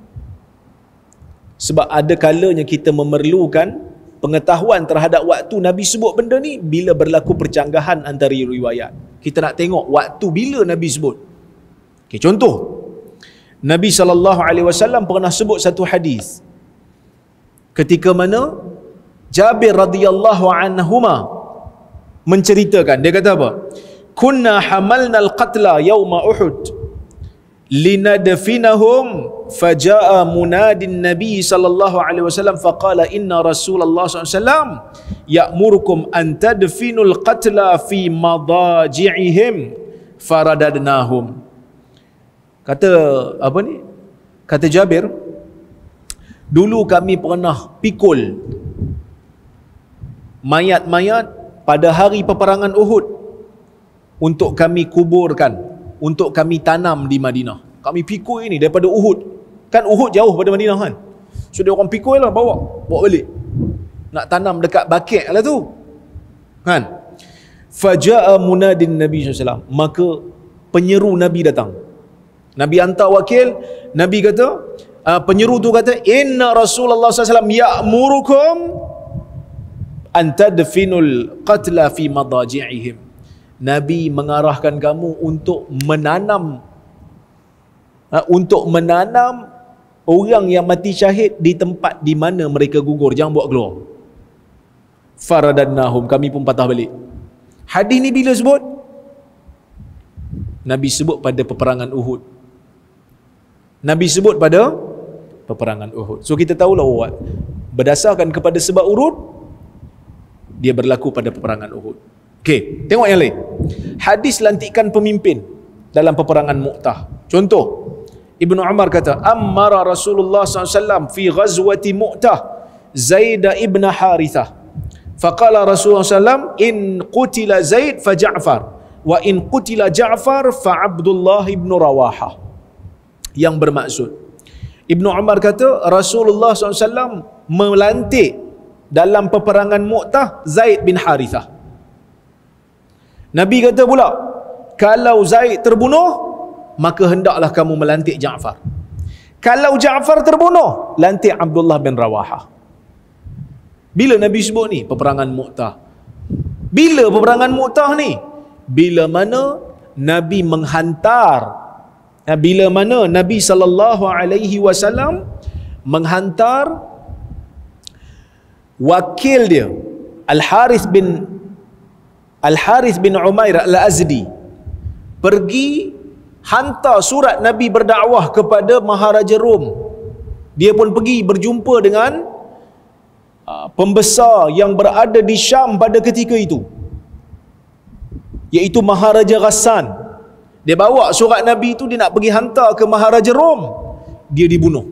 Sebab ada kalanya kita memerlukan pengetahuan terhadap waktu Nabi sebut benda ni bila berlaku percanggahan antara riwayat. Kita nak tengok waktu bila Nabi sebut. Okay, contoh, Nabi SAW pernah sebut satu hadis ketika mana Jabir radhiyallahu anhuma menceritakan, dia kata apa? Kunna hamalna al-qatla yawma Uhud linadfinahum faja'a munadin Nabi sallallahu alaihi wasallam faqala inna Rasulullah sallallahu alaihi wasallam ya'murukum an tadfinul qatla fi madaji'ihim faradadnahum. Kata apa ni? Kata Jabir, Dulu kami pernah pikul mayat-mayat pada hari peperangan Uhud untuk kami kuburkan, untuk kami tanam di Madinah. Kami pikul ini daripada Uhud. Kan Uhud jauh pada Madinah kan. So dia orang pikul lah, bawa balik. Nak tanam dekat bakit lah tu. Kan? Faja'a munadin Nabi SAW. Maka penyeru Nabi datang. Nabi hantar wakil, Nabi kata, penyeru tu kata, inna Rasulullah SAW ya'murukum an tadfinul qatla fi madaji'ihim. Nabi mengarahkan kamu untuk menanam orang yang mati syahid di tempat di mana mereka gugur. Jangan buat keluar. Faradannahum, kami pun patah balik. Hadis ni bila sebut? Nabi sebut pada peperangan Uhud. Nabi sebut pada peperangan Uhud. So kita tahulah berdasarkan kepada sebab urut, dia berlaku pada peperangan Uhud. Okey, tengok yang lain. Hadis lantikan pemimpin dalam peperangan Mu'tah. Contoh, Ibnu Umar kata, Ammara Rasulullah SAW fi ghazwati Mu'tah Zaid ibn Harithah. Faqala Rasulullah SAW, in qutila Zaid fa Ja'far, wa in qutila Ja'far fa Abdullah ibn Rawahah. Yang bermaksud, Ibnu Umar kata, Rasulullah SAW melantik dalam peperangan Mu'tah Zaid bin Harithah. Nabi kata pula, kalau Zaid terbunuh, maka hendaklah kamu melantik Ja'far. Kalau Ja'far terbunuh, lantik Abdullah bin Rawahah. Bila Nabi sebut ni? Peperangan Mu'tah. Bila peperangan Mu'tah ni? Bila mana Nabi menghantar, bila mana Nabi SAW menghantar wakil dia, Al-Harith bin Umair Al-Azdi, pergi hantar surat Nabi berdakwah kepada Maharaja Rom. Dia pun pergi berjumpa dengan pembesar yang berada di Syam pada ketika itu, iaitu Maharaja Ghassan. Dia bawa surat Nabi itu, dia nak pergi hantar ke Maharaja Rom. Dia dibunuh.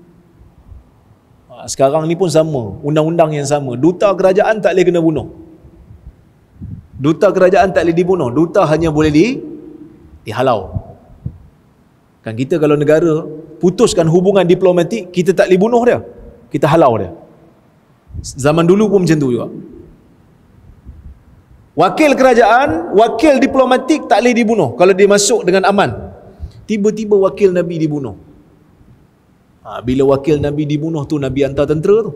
Sekarang ni pun sama, undang-undang yang sama. Duta kerajaan tak boleh kena bunuh. Duta kerajaan tak boleh dibunuh. Duta hanya boleh dihalau. Kan kita kalau negara putuskan hubungan diplomatik, kita tak boleh bunuh dia, kita halau dia. Zaman dulu pun macam tu juga. Wakil kerajaan, wakil diplomatik tak boleh dibunuh kalau dia masuk dengan aman. Tiba-tiba wakil Nabi dibunuh. Bila wakil Nabi dibunuh tu, Nabi hantar tentera tu.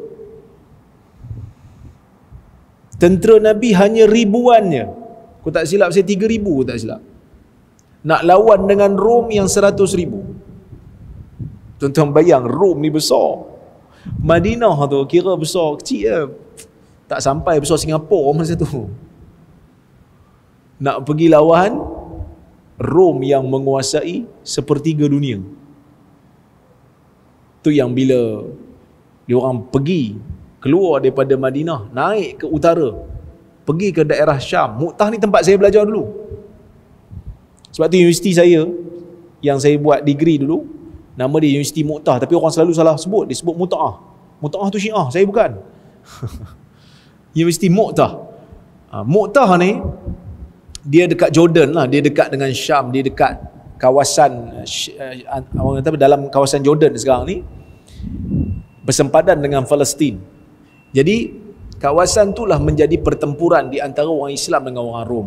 Tentera Nabi hanya ribuannya. Aku tak silap saya 3,000 tak silap. Nak lawan dengan Rom yang 100,000. Tuan-tuan bayang, Rom ni besar. Madinah tu kira besar kecil je. Tak sampai besar Singapura masa tu. Nak pergi lawan Rom yang menguasai sepertiga dunia. Tu yang bila dia orang pergi keluar daripada Madinah, naik ke utara, pergi ke daerah Syam. Mu'tah ni tempat saya belajar dulu. Sebab tu universiti saya yang saya buat degree dulu, nama dia Universiti Mu'tah, tapi orang selalu salah sebut, dia sebut Mu'tah. Mu'tah tu Syiah, saya bukan. Universiti Mu'tah. Mu'tah ni dia dekat Jordan lah, dia dekat dengan Syam, dia dekat kawasan orang kata dalam kawasan Jordan sekarang ni, bersempadan dengan Palestin. Jadi kawasan itulah menjadi pertempuran di antara orang Islam dengan orang Rom.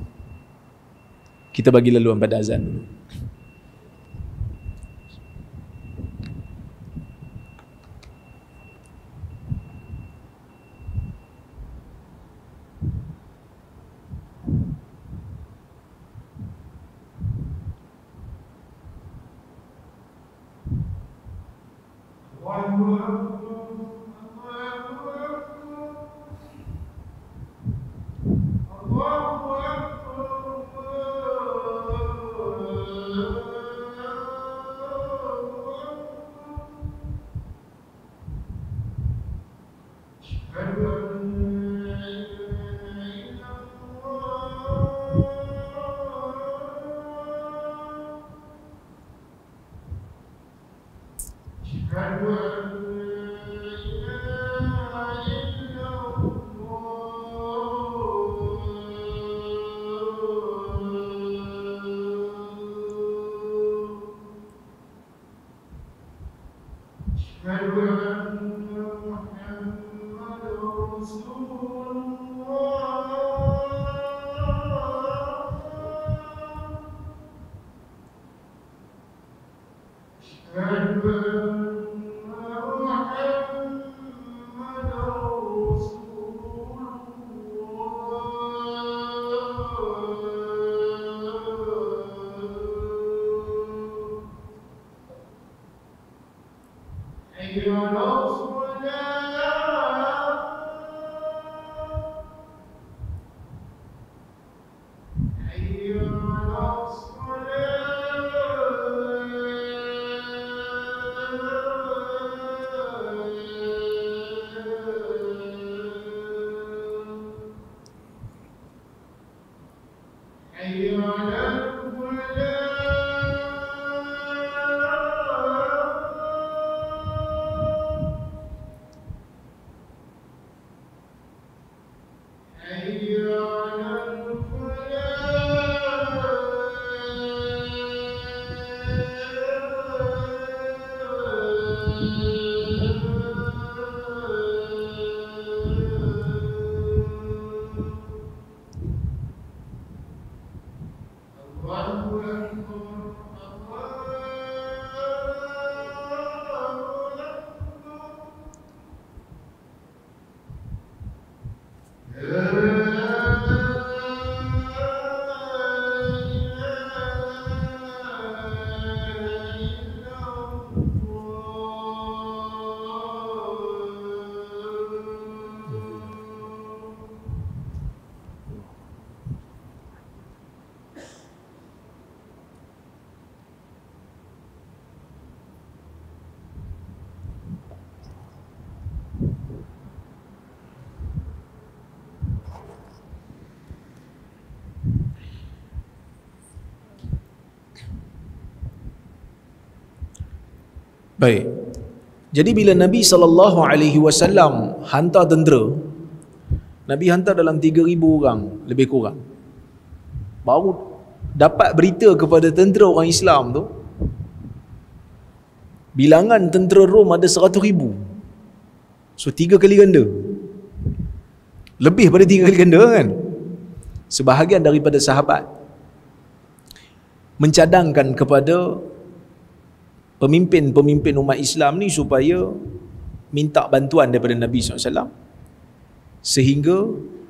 Kita bagi laluan pada azan dulu. Baik. Jadi bila Nabi SAW hantar tentera, Nabi hantar dalam 3,000 orang lebih kurang. Baru dapat berita kepada tentera orang Islam tu, bilangan tentera Rom ada 100,000. So 3 kali ganda. Lebih pada 3 kali ganda kan. Sebahagian daripada sahabat mencadangkan kepada pemimpin-pemimpin umat Islam ni supaya minta bantuan daripada Nabi SAW, sehingga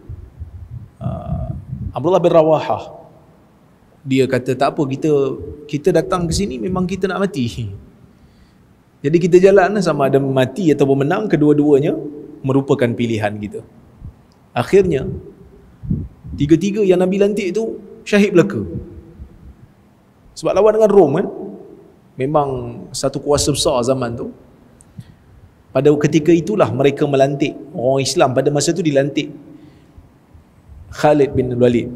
Abdullah bin Rawahah dia kata tak apa, kita datang ke sini memang kita nak mati, jadi kita jalan sama ada mati atau menang, kedua-duanya merupakan pilihan kita. Akhirnya 3 yang Nabi lantik tu syahid belaka, sebab lawan dengan Rom kan, memang satu kuasa besar zaman tu. Pada ketika itulah mereka melantik orang Islam, pada masa tu dilantik Khalid bin Al-Walid.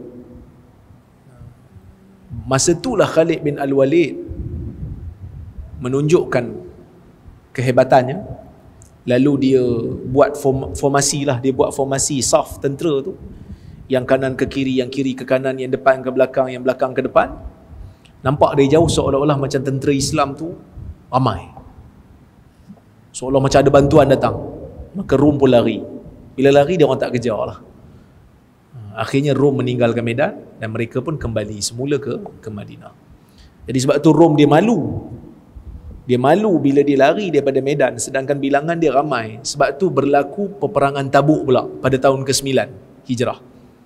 Masa itulah Khalid bin Al-Walid menunjukkan kehebatannya. Lalu dia buat formasi lah, dia buat formasi saf tentera tu, yang kanan ke kiri, yang kiri ke kanan, yang depan ke belakang, yang belakang ke depan. Nampak dari jauh seolah-olah macam tentera Islam tu ramai, seolah macam ada bantuan datang. Maka Rom pun lari. Bila lari, dia orang tak kejar lah. Akhirnya Rom meninggalkan Medan dan mereka pun kembali semula ke Madinah. Jadi sebab tu Rom dia malu. Dia malu bila dia lari daripada Medan sedangkan bilangan dia ramai. Sebab tu berlaku peperangan Tabuk pula pada tahun ke-9 Hijrah.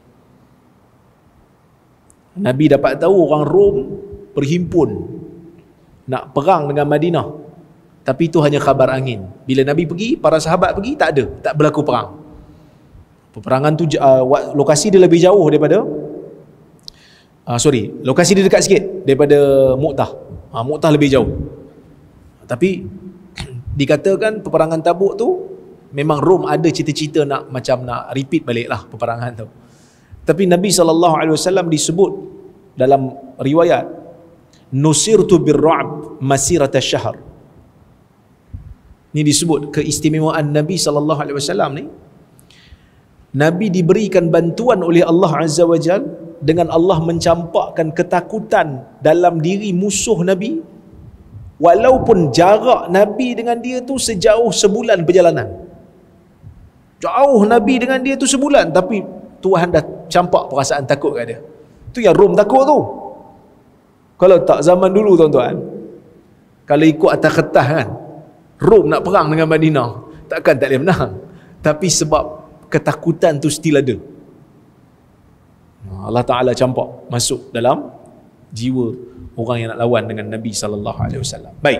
Nabi dapat tahu orang Rom berhimpun nak perang dengan Madinah, tapi itu hanya khabar angin. Bila Nabi pergi, para sahabat pergi, tak berlaku perang. Peperangan tu lokasi dia lebih jauh daripada lokasi dia dekat sikit daripada Mu'tah. Mu'tah lebih jauh, tapi dikatakan peperangan Tabuk tu memang Rom ada cita-cita nak repeat balik lah peperangan tu. Tapi Nabi SAW disebut dalam riwayat, nusirtu birru'ab masirata syahr. Ini disebut keistimewaan Nabi SAW ni. Nabi diberikan bantuan oleh Allah Azza wa Jal dengan Allah mencampakkan ketakutan dalam diri musuh Nabi Walaupun jarak Nabi dengan dia tu sejauh sebulan perjalanan. Jauh Nabi dengan dia tu sebulan, tapi Tuhan dah campak perasaan takut kat dia. Tu yang Rom takut tu. Kalau tak zaman dulu tuan-tuan, kalau ikut atas kertas kan, Rom nak perang dengan Madinah, takkan tak boleh menang. Tapi sebab ketakutan tu still ada. Allah Ta'ala campak masuk dalam jiwa orang yang nak lawan dengan Nabi SAW. Baik.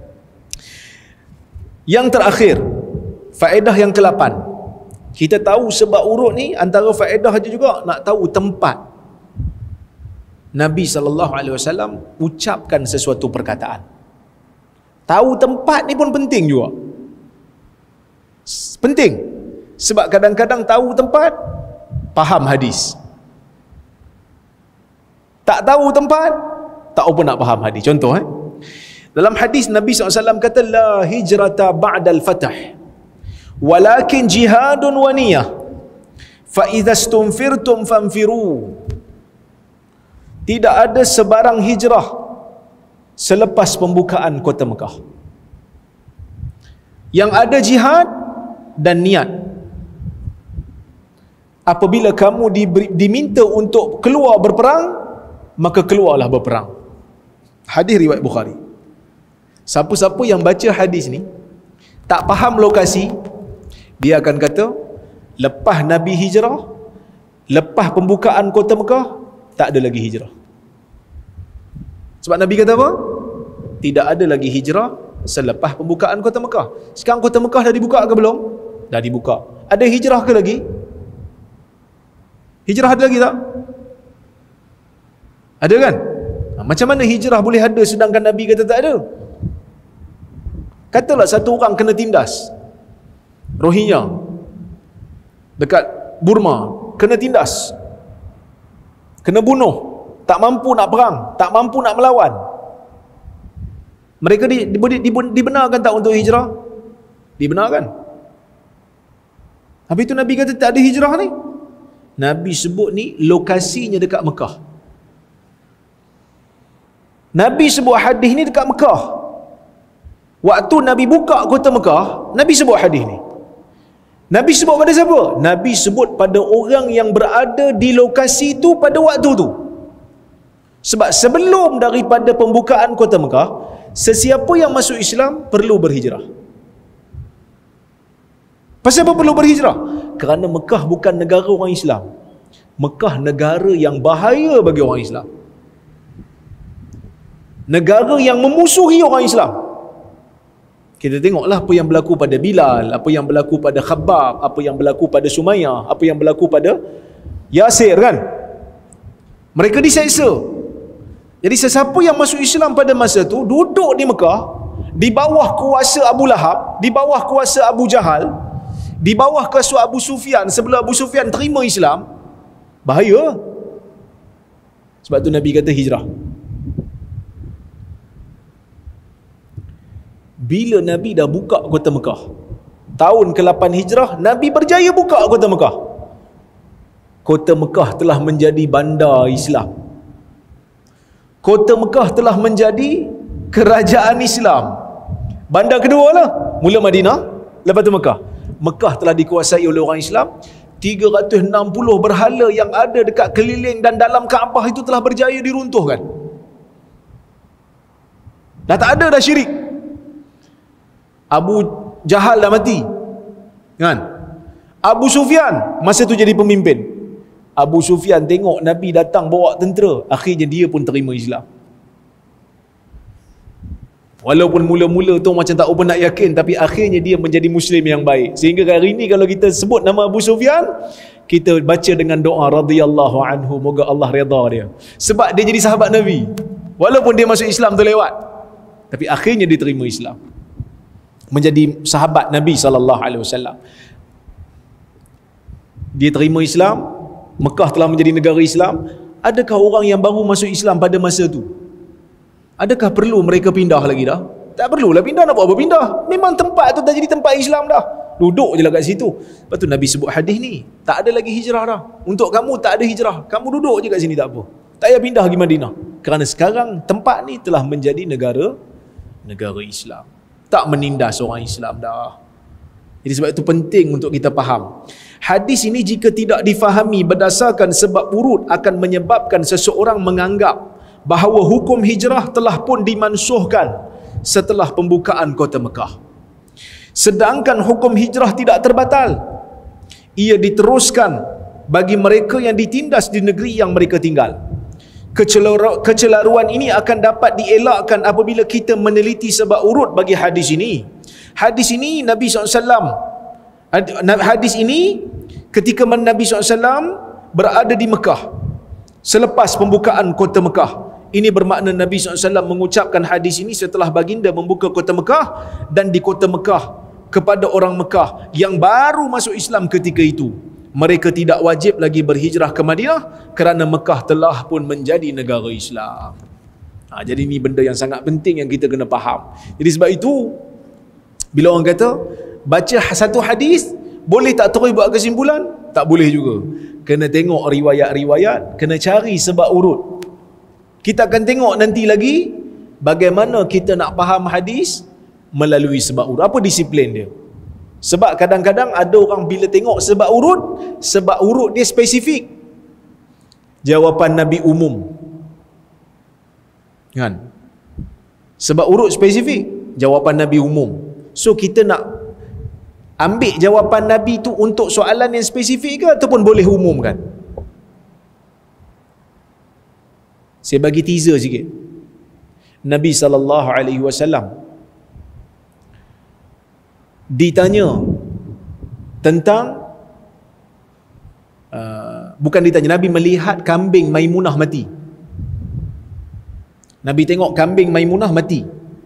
Yang terakhir, faedah yang ke-8. Kita tahu sebab urut ni, antara faedah juga nak tahu tempat Nabi SAW ucapkan sesuatu perkataan. Tahu tempat ni pun penting juga. Penting. Sebab kadang-kadang tahu tempat, faham hadis. Tak tahu tempat, tak apa nak faham hadis. Contoh dalam hadis Nabi SAW kata, la hijrata ba'dal fatah, walakin jihadun wa niyah, fa idza stunfirtum fanfiru. Tidak ada sebarang hijrah selepas pembukaan kota Mekah. Yang ada jihad dan niat. Apabila kamu diminta untuk keluar berperang, maka keluarlah berperang. Hadis riwayat Bukhari. Siapa-siapa yang baca hadis ni tak faham lokasi, dia akan kata lepas Nabi hijrah, lepas pembukaan kota Mekah, tak ada lagi hijrah. Sebab Nabi kata apa? Tidak ada lagi hijrah selepas pembukaan kota Mekah. Sekarang kota Mekah dah dibuka ke belum? Dah dibuka. Ada hijrah ke lagi? Hijrah ada lagi tak? Ada kan? Macam mana hijrah boleh ada sedangkan Nabi kata tak ada? Katalah satu orang kena tindas, Rohingya dekat Burma, kena tindas, kena bunuh, tak mampu nak perang, tak mampu nak melawan. Mereka dibenarkan tak untuk hijrah? Dibenarkan. Habis itu Nabi kata tak ada hijrah ni. Nabi sebut ni lokasinya dekat Mekah. Nabi sebut hadis ni dekat Mekah. Waktu Nabi buka kota Mekah, Nabi sebut hadis ni. Nabi sebut pada siapa? Nabi sebut pada orang yang berada di lokasi tu pada waktu tu. Sebab sebelum daripada pembukaan kota Mekah, sesiapa yang masuk Islam perlu berhijrah. Pasal apa perlu berhijrah? Kerana Mekah bukan negara orang Islam. Mekah negara yang bahaya bagi orang Islam. Negara yang memusuhi orang Islam. Kita tengoklah apa yang berlaku pada Bilal, apa yang berlaku pada Khabbab, apa yang berlaku pada Sumayyah, apa yang berlaku pada Yasir kan? Mereka diseksa. Jadi sesiapa yang masuk Islam pada masa tu duduk di Mekah di bawah kuasa Abu Lahab, di bawah kuasa Abu Jahal, di bawah kuasa Abu Sufyan. Sebelum Abu Sufyan terima Islam, bahaya. Sebab tu Nabi kata hijrah. Bila Nabi dah buka kota Mekah, tahun ke-8 Hijrah, Nabi berjaya buka kota Mekah. Kota Mekah telah menjadi bandar Islam. Kota Mekah telah menjadi kerajaan Islam. Bandar kedua lah, mula Madinah, lepas tu Mekah. Mekah telah dikuasai oleh orang Islam. 360 berhala yang ada dekat keliling dan dalam Kaabah itu telah berjaya diruntuhkan. Dah tak ada dah syirik. Abu Jahal dah mati kan? Abu Sufyan masa tu jadi pemimpin. Abu Sufyan tengok Nabi datang bawa tentera, akhirnya dia pun terima Islam. Walaupun mula-mula tu macam tak apa nak yakin, tapi akhirnya dia menjadi Muslim yang baik. Sehingga hari ni kalau kita sebut nama Abu Sufyan, kita baca dengan doa radhiyallahu anhu, moga Allah redha dia. Sebab dia jadi sahabat Nabi. Walaupun dia masuk Islam tu lewat, tapi akhirnya dia terima Islam, menjadi sahabat Nabi SAW. Dia terima Islam, Mekah telah menjadi negara Islam. Adakah orang yang baru masuk Islam pada masa tu, adakah perlu mereka pindah lagi dah? Tak perlulah pindah, nak buat apa pindah? Memang tempat tu dah jadi tempat Islam dah. Duduk je lah kat situ. Lepas tu Nabi sebut hadis ni, tak ada lagi hijrah dah. Untuk kamu tak ada hijrah, kamu duduk je kat sini tak apa. Tak payah pindah pergi Madinah. Kerana sekarang tempat ni telah menjadi negara Islam. Tak menindas orang Islam dah. Jadi sebab itu penting untuk kita faham. Hadis ini jika tidak difahami berdasarkan sebab urut akan menyebabkan seseorang menganggap bahawa hukum hijrah telah pun dimansuhkan setelah pembukaan kota Mekah. Sedangkan hukum hijrah tidak terbatal. Ia diteruskan bagi mereka yang ditindas di negeri yang mereka tinggal. Kecelaruan ini akan dapat dielakkan apabila kita meneliti sebab urut bagi hadis ini. Hadis ini Nabi SAW, hadis ini ketika Nabi SAW berada di Mekah selepas pembukaan kota Mekah. Ini bermakna Nabi SAW mengucapkan hadis ini setelah baginda membuka kota Mekah, dan di kota Mekah kepada orang Mekah yang baru masuk Islam ketika itu, mereka tidak wajib lagi berhijrah ke Madinah kerana Mekah telah pun menjadi negara Islam. Jadi ini benda yang sangat penting yang kita kena faham. Jadi sebab itu bila orang kata baca satu hadis boleh tak terus buat kesimpulan? Tak boleh juga. Kena tengok riwayat-riwayat, kena cari sebab urut. Kita akan tengok nanti lagi bagaimana kita nak faham hadis melalui sebab urut. Apa disiplin dia? Sebab kadang-kadang ada orang bila tengok sebab urut dia spesifik. Jawapan Nabi umum. Kan? Sebab urut spesifik, jawapan Nabi umum. So kita nak ambil jawapan Nabi tu untuk soalan yang spesifik ke ataupun boleh umum kan? Saya bagi teaser sikit. Nabi SAW ditanya tentang bukan ditanya, Nabi melihat kambing Maimunah mati. Nabi tengok kambing Maimunah mati.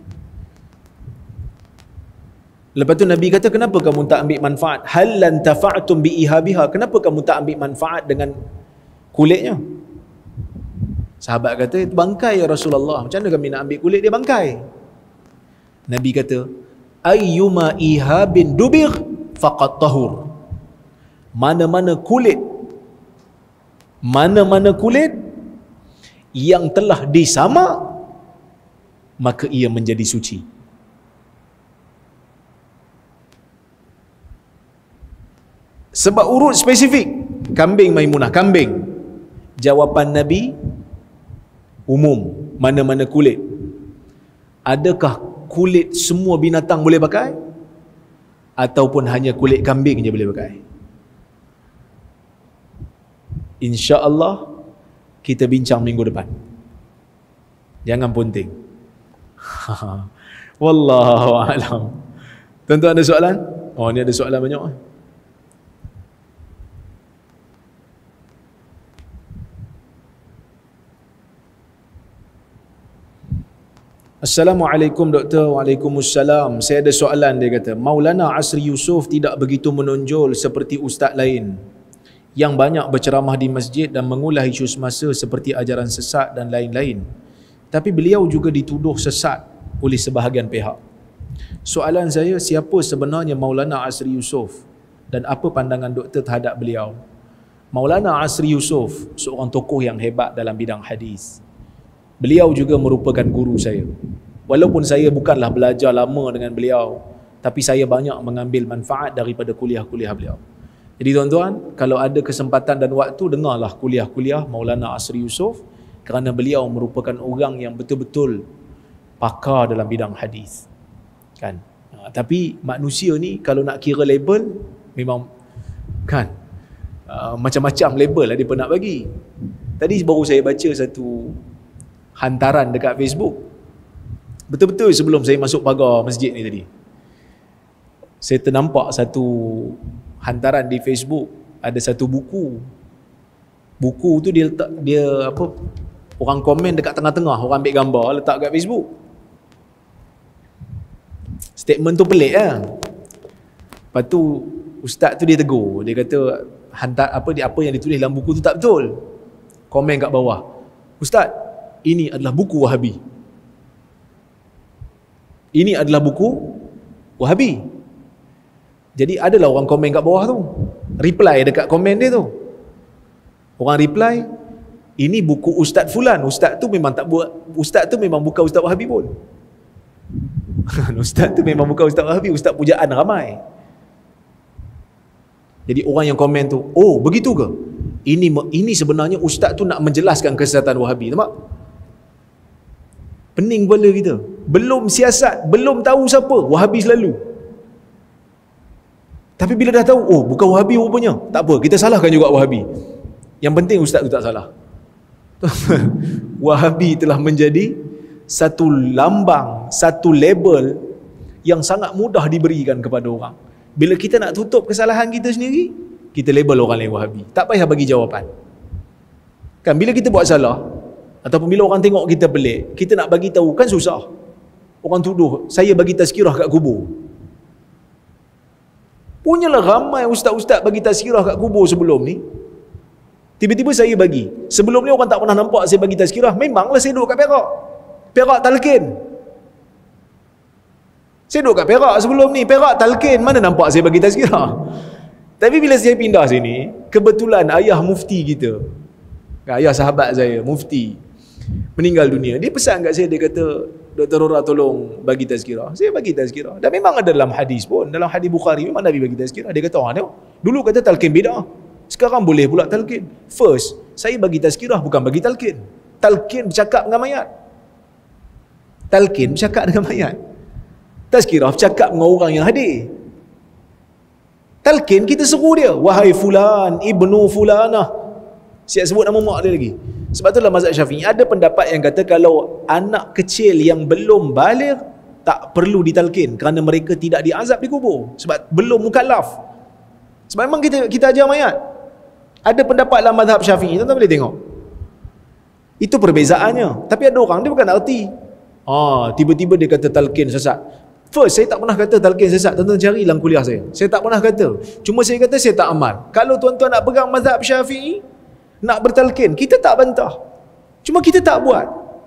Lepas tu Nabi kata, kenapa kamu tak ambil manfaat? Hal lan tafa'tum bi ihabiha, kenapa kamu tak ambil manfaat dengan kulitnya? Sahabat kata, bangkai ya Rasulullah, macam mana kami nak ambil kulit dia bangkai? Nabi kata, ayyuma ihabin dubir faqad tahur. Mana-mana kulit yang telah disamak, maka ia menjadi suci. Sebab urut spesifik, kambing Maimunah, kambing. Jawapan Nabi umum, mana-mana kulit. Adakah kulit semua binatang boleh pakai? Ataupun hanya kulit kambing je boleh pakai? InsyaAllah kita bincang minggu depan. Jangan ponting. Wallahu a'lam. Tuan-tuan ada soalan? Oh, ni ada soalan banyak. Assalamualaikum doktor. Waalaikumsalam. Saya ada soalan, dia kata, Maulana Asri Yusof tidak begitu menonjol seperti ustaz lain yang banyak berceramah di masjid dan mengulas isu semasa seperti ajaran sesat dan lain-lain. Tapi beliau juga dituduh sesat oleh sebahagian pihak. Soalan saya, siapa sebenarnya Maulana Asri Yusof dan apa pandangan doktor terhadap beliau? Maulana Asri Yusof seorang tokoh yang hebat dalam bidang hadis. Beliau juga merupakan guru saya. Walaupun saya bukanlah belajar lama dengan beliau, tapi saya banyak mengambil manfaat daripada kuliah-kuliah beliau. Jadi tuan-tuan, kalau ada kesempatan dan waktu, dengarlah kuliah-kuliah Maulana Asri Yusof, kerana beliau merupakan orang yang betul-betul pakar dalam bidang hadis. Kan? Tapi manusia ni kalau nak kira label, memang kan macam-macam label lah dia pernah bagi. Tadi baru saya baca satu hantaran dekat Facebook. Betul-betul sebelum saya masuk pagar masjid ni tadi, saya ternampak satu hantaran di Facebook. Ada satu buku. Buku tu dia letak, dia apa, orang komen dekat tengah-tengah, orang ambil gambar letak kat Facebook. Statement tu pelik lah. Lepas tu ustaz tu dia tegur, dia kata apa yang ditulis dalam buku tu tak betul. Komen kat bawah, ustaz, ini adalah buku Wahabi. Ini adalah buku Wahabi. Jadi adalah orang komen kat bawah tu, reply dekat komen dia tu. Orang reply, ini buku Ustaz Fulan. Ustaz tu memang tak buat, Ustaz tu memang bukan Ustaz Wahabi pun. Ustaz tu memang bukan Ustaz Wahabi, Ustaz pujaan ramai. Jadi orang yang komen tu, oh begitu ke? Ini sebenarnya Ustaz tu nak menjelaskan kesesatan Wahabi. Nampak? Pening kepala kita. Belum siasat, belum tahu siapa, Wahabi selalu. Tapi bila dah tahu, oh bukan Wahabi rupanya, tak apa, kita salahkan juga Wahabi. Yang penting Ustaz tu tak salah. Wahabi telah menjadi satu lambang, satu label yang sangat mudah diberikan kepada orang. Bila kita nak tutup kesalahan kita sendiri, kita label orang lain Wahabi. Tak payah bagi jawapan. Kan bila kita buat salah, ataupun bila orang tengok kita pelik, kita nak bagi tahu kan susah. Orang tuduh, saya bagi tazkirah kat kubur. Punyalah ramai ustaz-ustaz bagi tazkirah kat kubur sebelum ni. Tiba-tiba saya bagi. Sebelum ni orang tak pernah nampak saya bagi tazkirah. Memanglah saya duduk kat Perak. Perak talqin. Saya duduk kat Perak sebelum ni. Perak talqin. Mana nampak saya bagi tazkirah? Tapi bila saya pindah sini, kebetulan ayah mufti kita, ayah sahabat saya, mufti, meninggal dunia. Dia pesan kat saya, dia kata, Dr. Rora tolong bagi tazkirah. Saya bagi tazkirah. Dan memang ada dalam hadis pun. Dalam hadis Bukhari memang Nabi bagi tazkirah. Dia kata, tengok. Dulu kata talqin bid'ah. Sekarang boleh pula talqin. First, saya bagi tazkirah bukan bagi talqin. Talqin bercakap dengan mayat. Talqin bercakap dengan mayat. Tazkirah bercakap dengan orang yang hadir. Talqin kita seru dia. Wahai fulan, ibnu fulanah. Siap sebut nama mak dia lagi. Sebab itulah mazhab Syafi'i ada pendapat yang kata kalau anak kecil yang belum baligh tak perlu ditalqin kerana mereka tidak diazab di kubur sebab belum mukallaf. Sebab memang kita ajar mayat. Ada pendapat dalam mazhab Syafi'i, tuan-tuan boleh tengok. Itu perbezaannya. Tapi ada orang dia bukan nak erti. Tiba-tiba dia kata talqin sesat. First, saya tak pernah kata talqin sesat. Tuan-tuan cari dalam kuliah saya. Saya tak pernah kata. Cuma saya kata saya tak amal. Kalau tuan-tuan nak pegang mazhab Syafi'i, nak bertalqin, kita tak bantah. Cuma kita tak buat.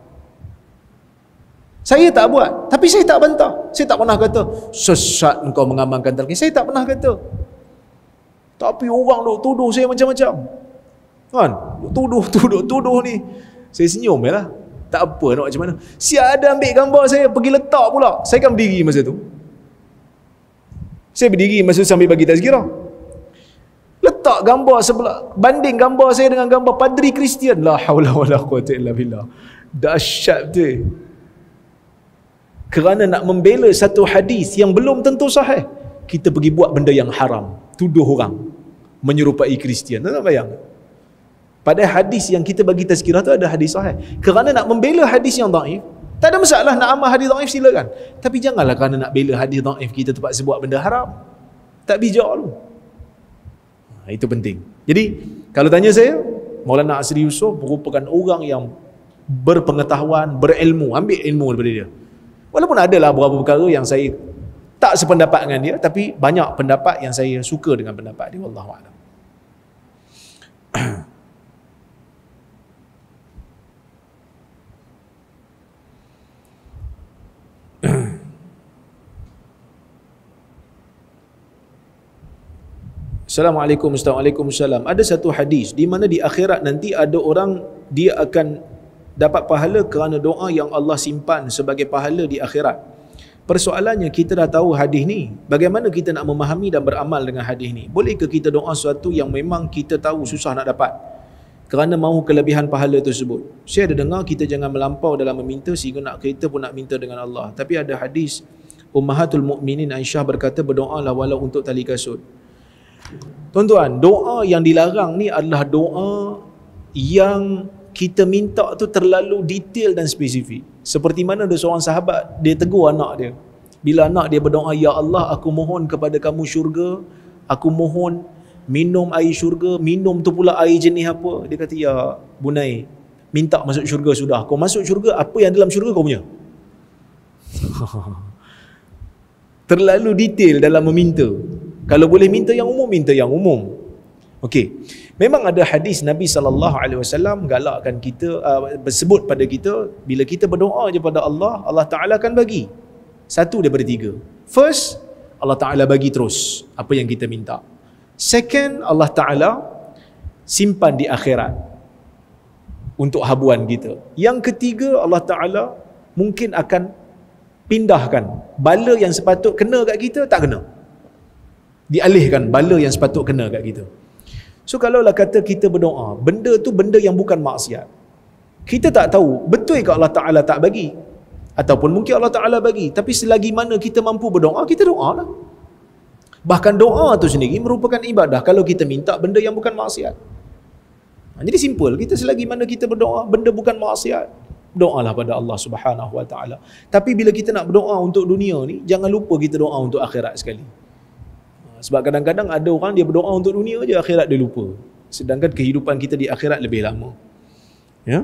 Saya tak buat, tapi saya tak bantah. Saya tak pernah kata sesat engkau mengamalkan talqin. Saya tak pernah kata. Tapi orang duk tuduh saya macam-macam. Kan? Tuduh ni. Saya senyum je lah. Tak apa nak macam mana. Siap ada ambil gambar saya, pergi letak pula. Saya kan berdiri masa tu. Saya berdiri masa tu sambil bagi tazkirah. Letak gambar sebelah, banding gambar saya dengan gambar padri Kristian. La haula wala quwwata illa billah. Dahsyat tu. Kerana nak membela satu hadis yang belum tentu sahih, kita pergi buat benda yang haram, tuduh orang menyerupai Kristian. Tak bayang? Pada hadis yang kita bagi tazkirah tu ada hadis sahih. Kerana nak membela hadis yang dhaif, tak ada masalah nak amal hadis dhaif silakan. Tapi janganlah kerana nak bela hadis dhaif kita terpaksa buat benda haram. Tak bijak lu. Itu penting. Jadi, kalau tanya saya, Maulana Asri Yusof merupakan orang yang berpengetahuan, berilmu, ambil ilmu daripada dia. Walaupun adalah beberapa perkara yang saya tak sependapat dengan dia, tapi banyak pendapat yang saya suka dengan pendapat dia. Wallahu a'lam. Assalamualaikum, Waalaikumsalam. Ada satu hadis di mana di akhirat nanti ada orang dia akan dapat pahala kerana doa yang Allah simpan sebagai pahala di akhirat. Persoalannya kita dah tahu hadis ni. Bagaimana kita nak memahami dan beramal dengan hadis ni? Bolehkah kita doa sesuatu yang memang kita tahu susah nak dapat kerana mahu kelebihan pahala tersebut? Saya ada dengar kita jangan melampau dalam meminta sehingga nak kita pun nak minta dengan Allah. Tapi ada hadis Ummahatul Mukminin Aisyah berkata berdoalah walau untuk tali kasut. Tuan-tuan, doa yang dilarang ni adalah doa yang kita minta tu terlalu detail dan spesifik. Seperti mana ada seorang sahabat, dia tegur anak dia. Bila anak dia berdoa, Ya Allah, aku mohon kepada kamu syurga, aku mohon minum air syurga, minum tu pula air jenis apa? Dia kata, Ya Bunai, minta masuk syurga sudah. Kau masuk syurga, apa yang dalam syurga kau punya? Terlalu detail dalam meminta. Kalau boleh minta yang umum, minta yang umum. Okey. Memang ada hadis Nabi SAW galakkan kita, bersebut pada kita, bila kita berdoa je pada Allah, Allah Ta'ala akan bagi. Satu daripada tiga. First, Allah Ta'ala bagi terus apa yang kita minta. Second, Allah Ta'ala simpan di akhirat untuk habuan kita. Yang ketiga, Allah Ta'ala mungkin akan pindahkan. Bala yang sepatut kena kat kita, tak kena. Dialihkan bala yang sepatut kena kat kita. So kalaulah kata kita berdoa, benda tu benda yang bukan maksiat, kita tak tahu betul ke Allah Ta'ala tak bagi, ataupun mungkin Allah Ta'ala bagi, tapi selagi mana kita mampu berdoa, kita doa lah. Bahkan doa tu sendiri merupakan ibadah kalau kita minta benda yang bukan maksiat. Jadi simple, kita selagi mana kita berdoa benda bukan maksiat, doalah pada Allah Subhanahu Wa Ta'ala. Tapi bila kita nak berdoa untuk dunia ni, jangan lupa kita doa untuk akhirat sekali. Sebab kadang-kadang ada orang dia berdoa untuk dunia je, akhirat dia lupa. Sedangkan kehidupan kita di akhirat lebih lama. Ya.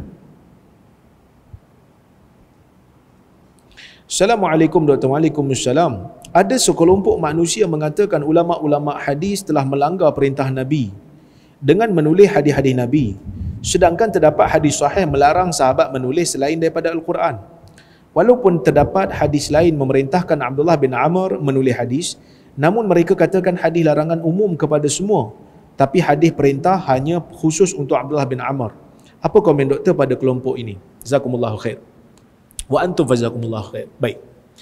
Assalamualaikum Dr. Waalaikumsalam. Ada sekelompok manusia mengatakan ulama-ulama hadis telah melanggar perintah Nabi dengan menulis hadis-hadis Nabi. Sedangkan terdapat hadis sahih melarang sahabat menulis selain daripada Al-Quran. Walaupun terdapat hadis lain memerintahkan Abdullah bin Amr menulis hadis, namun mereka katakan hadis larangan umum kepada semua, tapi hadis perintah hanya khusus untuk Abdullah bin Amr. Apa komen doktor pada kelompok ini? Jazakumullahu khair. Wa antum fazakumullahu khair. Baik.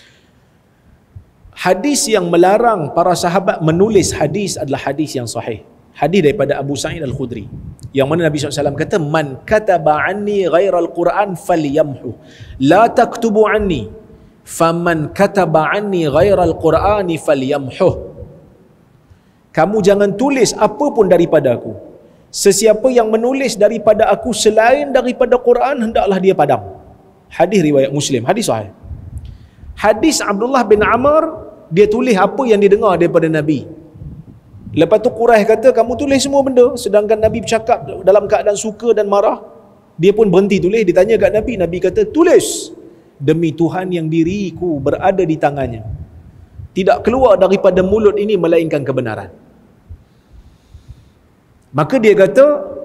Hadis yang melarang para sahabat menulis hadis adalah hadis yang sahih. Hadis daripada Abu Sa'id Al-Khudri, yang mana Nabi SAW kata, man kataba anni ghairal Quran falyamhu, la taktubu anni, faman kataba anni ghairal Qurani falyamhu. Kamu jangan tulis apa pun daripada aku. Sesiapa yang menulis daripada aku selain daripada Quran, hendaklah dia padam. Hadis riwayat Muslim, hadis sahih. Hadis Abdullah bin Amr, dia tulis apa yang dia dengar daripada Nabi. Lepas tu Quraisy kata, kamu tulis semua benda. Sedangkan Nabi bercakap dalam keadaan suka dan marah, dia pun berhenti tulis. Dia tanya kat Nabi, Nabi kata, tulis. Demi Tuhan yang diriku berada di tangannya, tidak keluar daripada mulut ini melainkan kebenaran. Maka dia kata,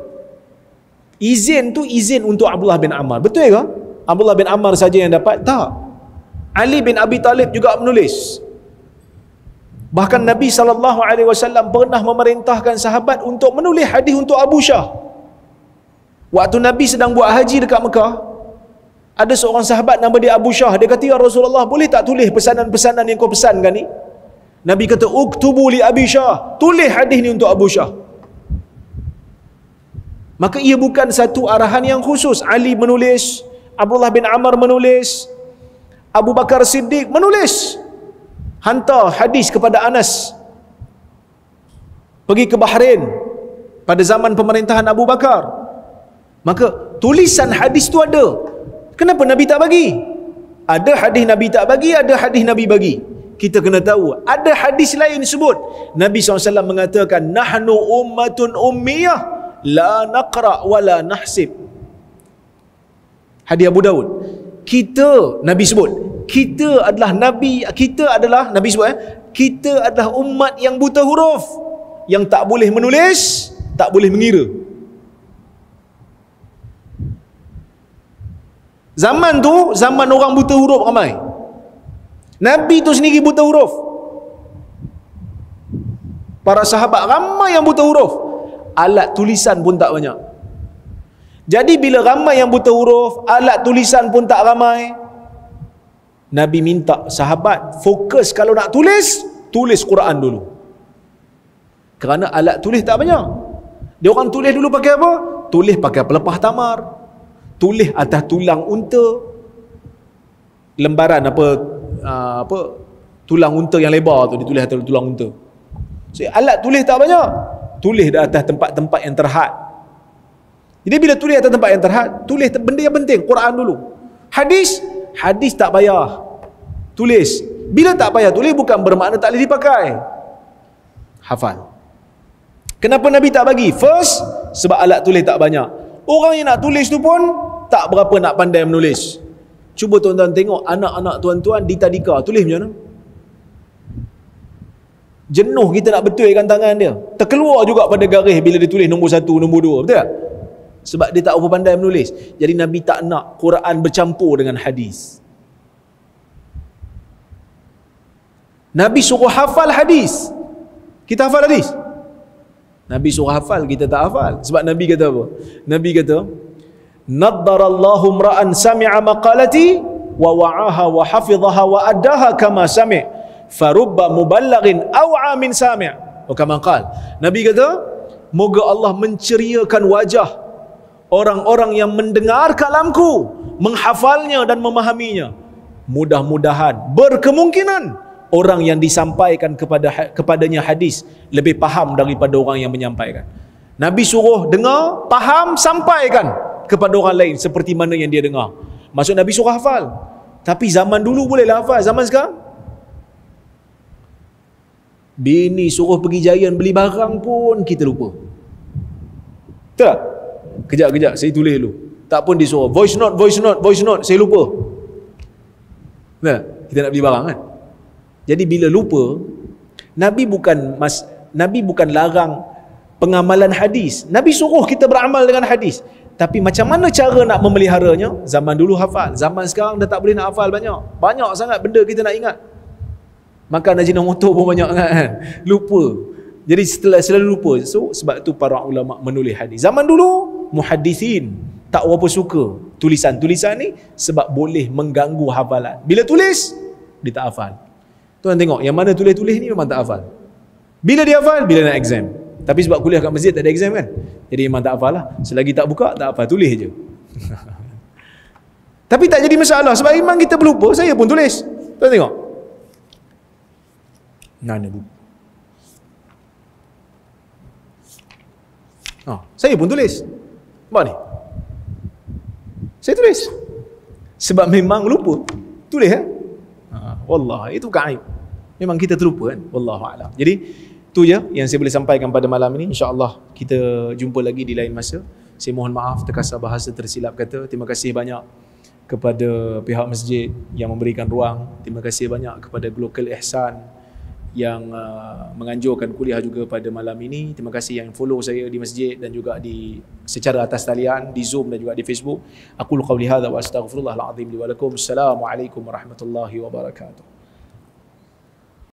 izin tu izin untuk Abdullah bin Ammar. Betul ke? Abdullah bin Ammar saja yang dapat? Tak. Ali bin Abi Talib juga menulis. Bahkan Nabi SAW pernah memerintahkan sahabat untuk menulis hadis untuk Abu Syah. Waktu Nabi sedang buat haji dekat Mekah, ada seorang sahabat nama dia Abu Syah. Dia kata, ya Rasulullah, boleh tak tulis pesanan-pesanan yang kau pesankan ni? Nabi kata, uktubu li Abi Syah, tulis hadis ni untuk Abu Syah. Maka ia bukan satu arahan yang khusus. Ali menulis, Abdullah bin Amr menulis, Abu Bakar Siddiq menulis, hantar hadis kepada Anas, pergi ke Bahrain pada zaman pemerintahan Abu Bakar. Maka tulisan hadis tu ada. Kenapa Nabi tak bagi? Ada hadis Nabi tak bagi, ada hadis Nabi bagi. Kita kena tahu, ada hadis lain sebut Nabi SAW mengatakan, nahnu ummatun ummiyah, la naqra wa la nahsib. Hadis Abu Daud. Kita, Nabi sebut, kita adalah Nabi, kita adalah, Nabi sebut, kita adalah umat yang buta huruf, yang tak boleh menulis, tak boleh mengira. Zaman tu, zaman orang buta huruf ramai. Nabi tu sendiri buta huruf. Para sahabat ramai yang buta huruf. Alat tulisan pun tak banyak. Jadi bila ramai yang buta huruf, alat tulisan pun tak ramai, Nabi minta sahabat fokus, kalau nak tulis, tulis Quran dulu. Kerana alat tulis tak banyak. Dia orang tulis dulu pakai apa? Tulis pakai pelepah tamar, tulis atas tulang unta, lembaran apa tulang unta yang lebar tu ditulis atas tulang unta. So, alat tulis tak banyak, tulis di atas tempat-tempat yang terhad. Jadi bila tulis atas tempat yang terhad, tulis benda yang penting, Quran dulu. Hadis tak payah tulis. Bila tak payah tulis, bukan bermakna tak boleh dipakai. Hafal. Kenapa Nabi tak bagi? First, sebab alat tulis tak banyak. Orang yang nak tulis tu pun tak berapa nak pandai menulis. Cuba tuan-tuan tengok anak-anak tuan-tuan di tadika tulis macam mana? Jenuh kita nak betulkan tangan dia. Terkeluar juga pada garis bila dia tulis nombor 1, nombor 2. Betul tak? Sebab dia tak apa pandai menulis. Jadi Nabi tak nak Quran bercampur dengan hadis. Nabi suruh hafal hadis. Kita hafal hadis? Nabi suruh hafal, kita tak hafal. Sebab Nabi kata apa? Nabi kata, naddarallahu mra'an sami'a maqalati wa wa'aha wa hafidhaha wa addaha kama sami' farubba muballaghin aw'a min sami'. Oh, kama qala. Nabi kata, moga Allah menceriakan wajah orang-orang yang mendengar kalamku, menghafalnya dan memahaminya. Mudah-mudahan, berkemungkinan orang yang disampaikan kepadanya hadis lebih faham daripada orang yang menyampaikan. Nabi suruh dengar, faham, sampaikan kepada orang lain seperti mana yang dia dengar. Maksud Nabi suruh hafal. Tapi zaman dulu bolehlah hafal, zaman sekarang bini suruh pergi Giant beli barang pun kita lupa. Tak? Kejap, saya tulis dulu. Tak pun disuruh voice note, saya lupa. Nah, kita nak beli barang kan? Jadi bila lupa, Nabi bukan larang pengamalan hadis. Nabi suruh kita beramal dengan hadis. Tapi macam mana cara nak memeliharanya? Zaman dulu hafal. Zaman sekarang dah tak boleh nak hafal banyak. Banyak sangat benda kita nak ingat. Makan ajinomoto pun banyak kan? Lupa. Jadi selalu lupa. So sebab tu para ulama menulis hadis. Zaman dulu muhaddisin tak berapa suka tulisan-tulisan ni sebab boleh mengganggu hafalan. Bila tulis, dia tak hafal. Tuan tengok, yang mana tulis-tulis ni memang tak hafal. Bila dia hafal? Bila nak exam. Tapi sebab kuliah kat masjid tak ada exam kan? Jadi memang tak hafal lah. Selagi tak buka, tak hafal. Tulis je. Tapi tak jadi masalah. Sebab memang kita berlupa. Saya pun tulis. Tuan tengok. Mana buku? Saya pun tulis. Nampak ni? Saya tulis. Sebab memang lupa. Tulis kan? Wallah, itu bukan aib. Memang kita terlupa kan? Wallahu'alam. Jadi, itu je yang saya boleh sampaikan pada malam ini. InsyaAllah kita jumpa lagi di lain masa. Saya mohon maaf terkasar bahasa tersilap kata. Terima kasih banyak kepada pihak masjid yang memberikan ruang. Terima kasih banyak kepada Global Ihsan yang menganjurkan kuliah juga pada malam ini. Terima kasih yang follow saya di masjid dan juga di secara atas talian, di Zoom dan juga di Facebook. Aqulu qawli hadza wa astaghfirullahal azim li wa lakum. Assalamualaikum warahmatullahi wabarakatuh.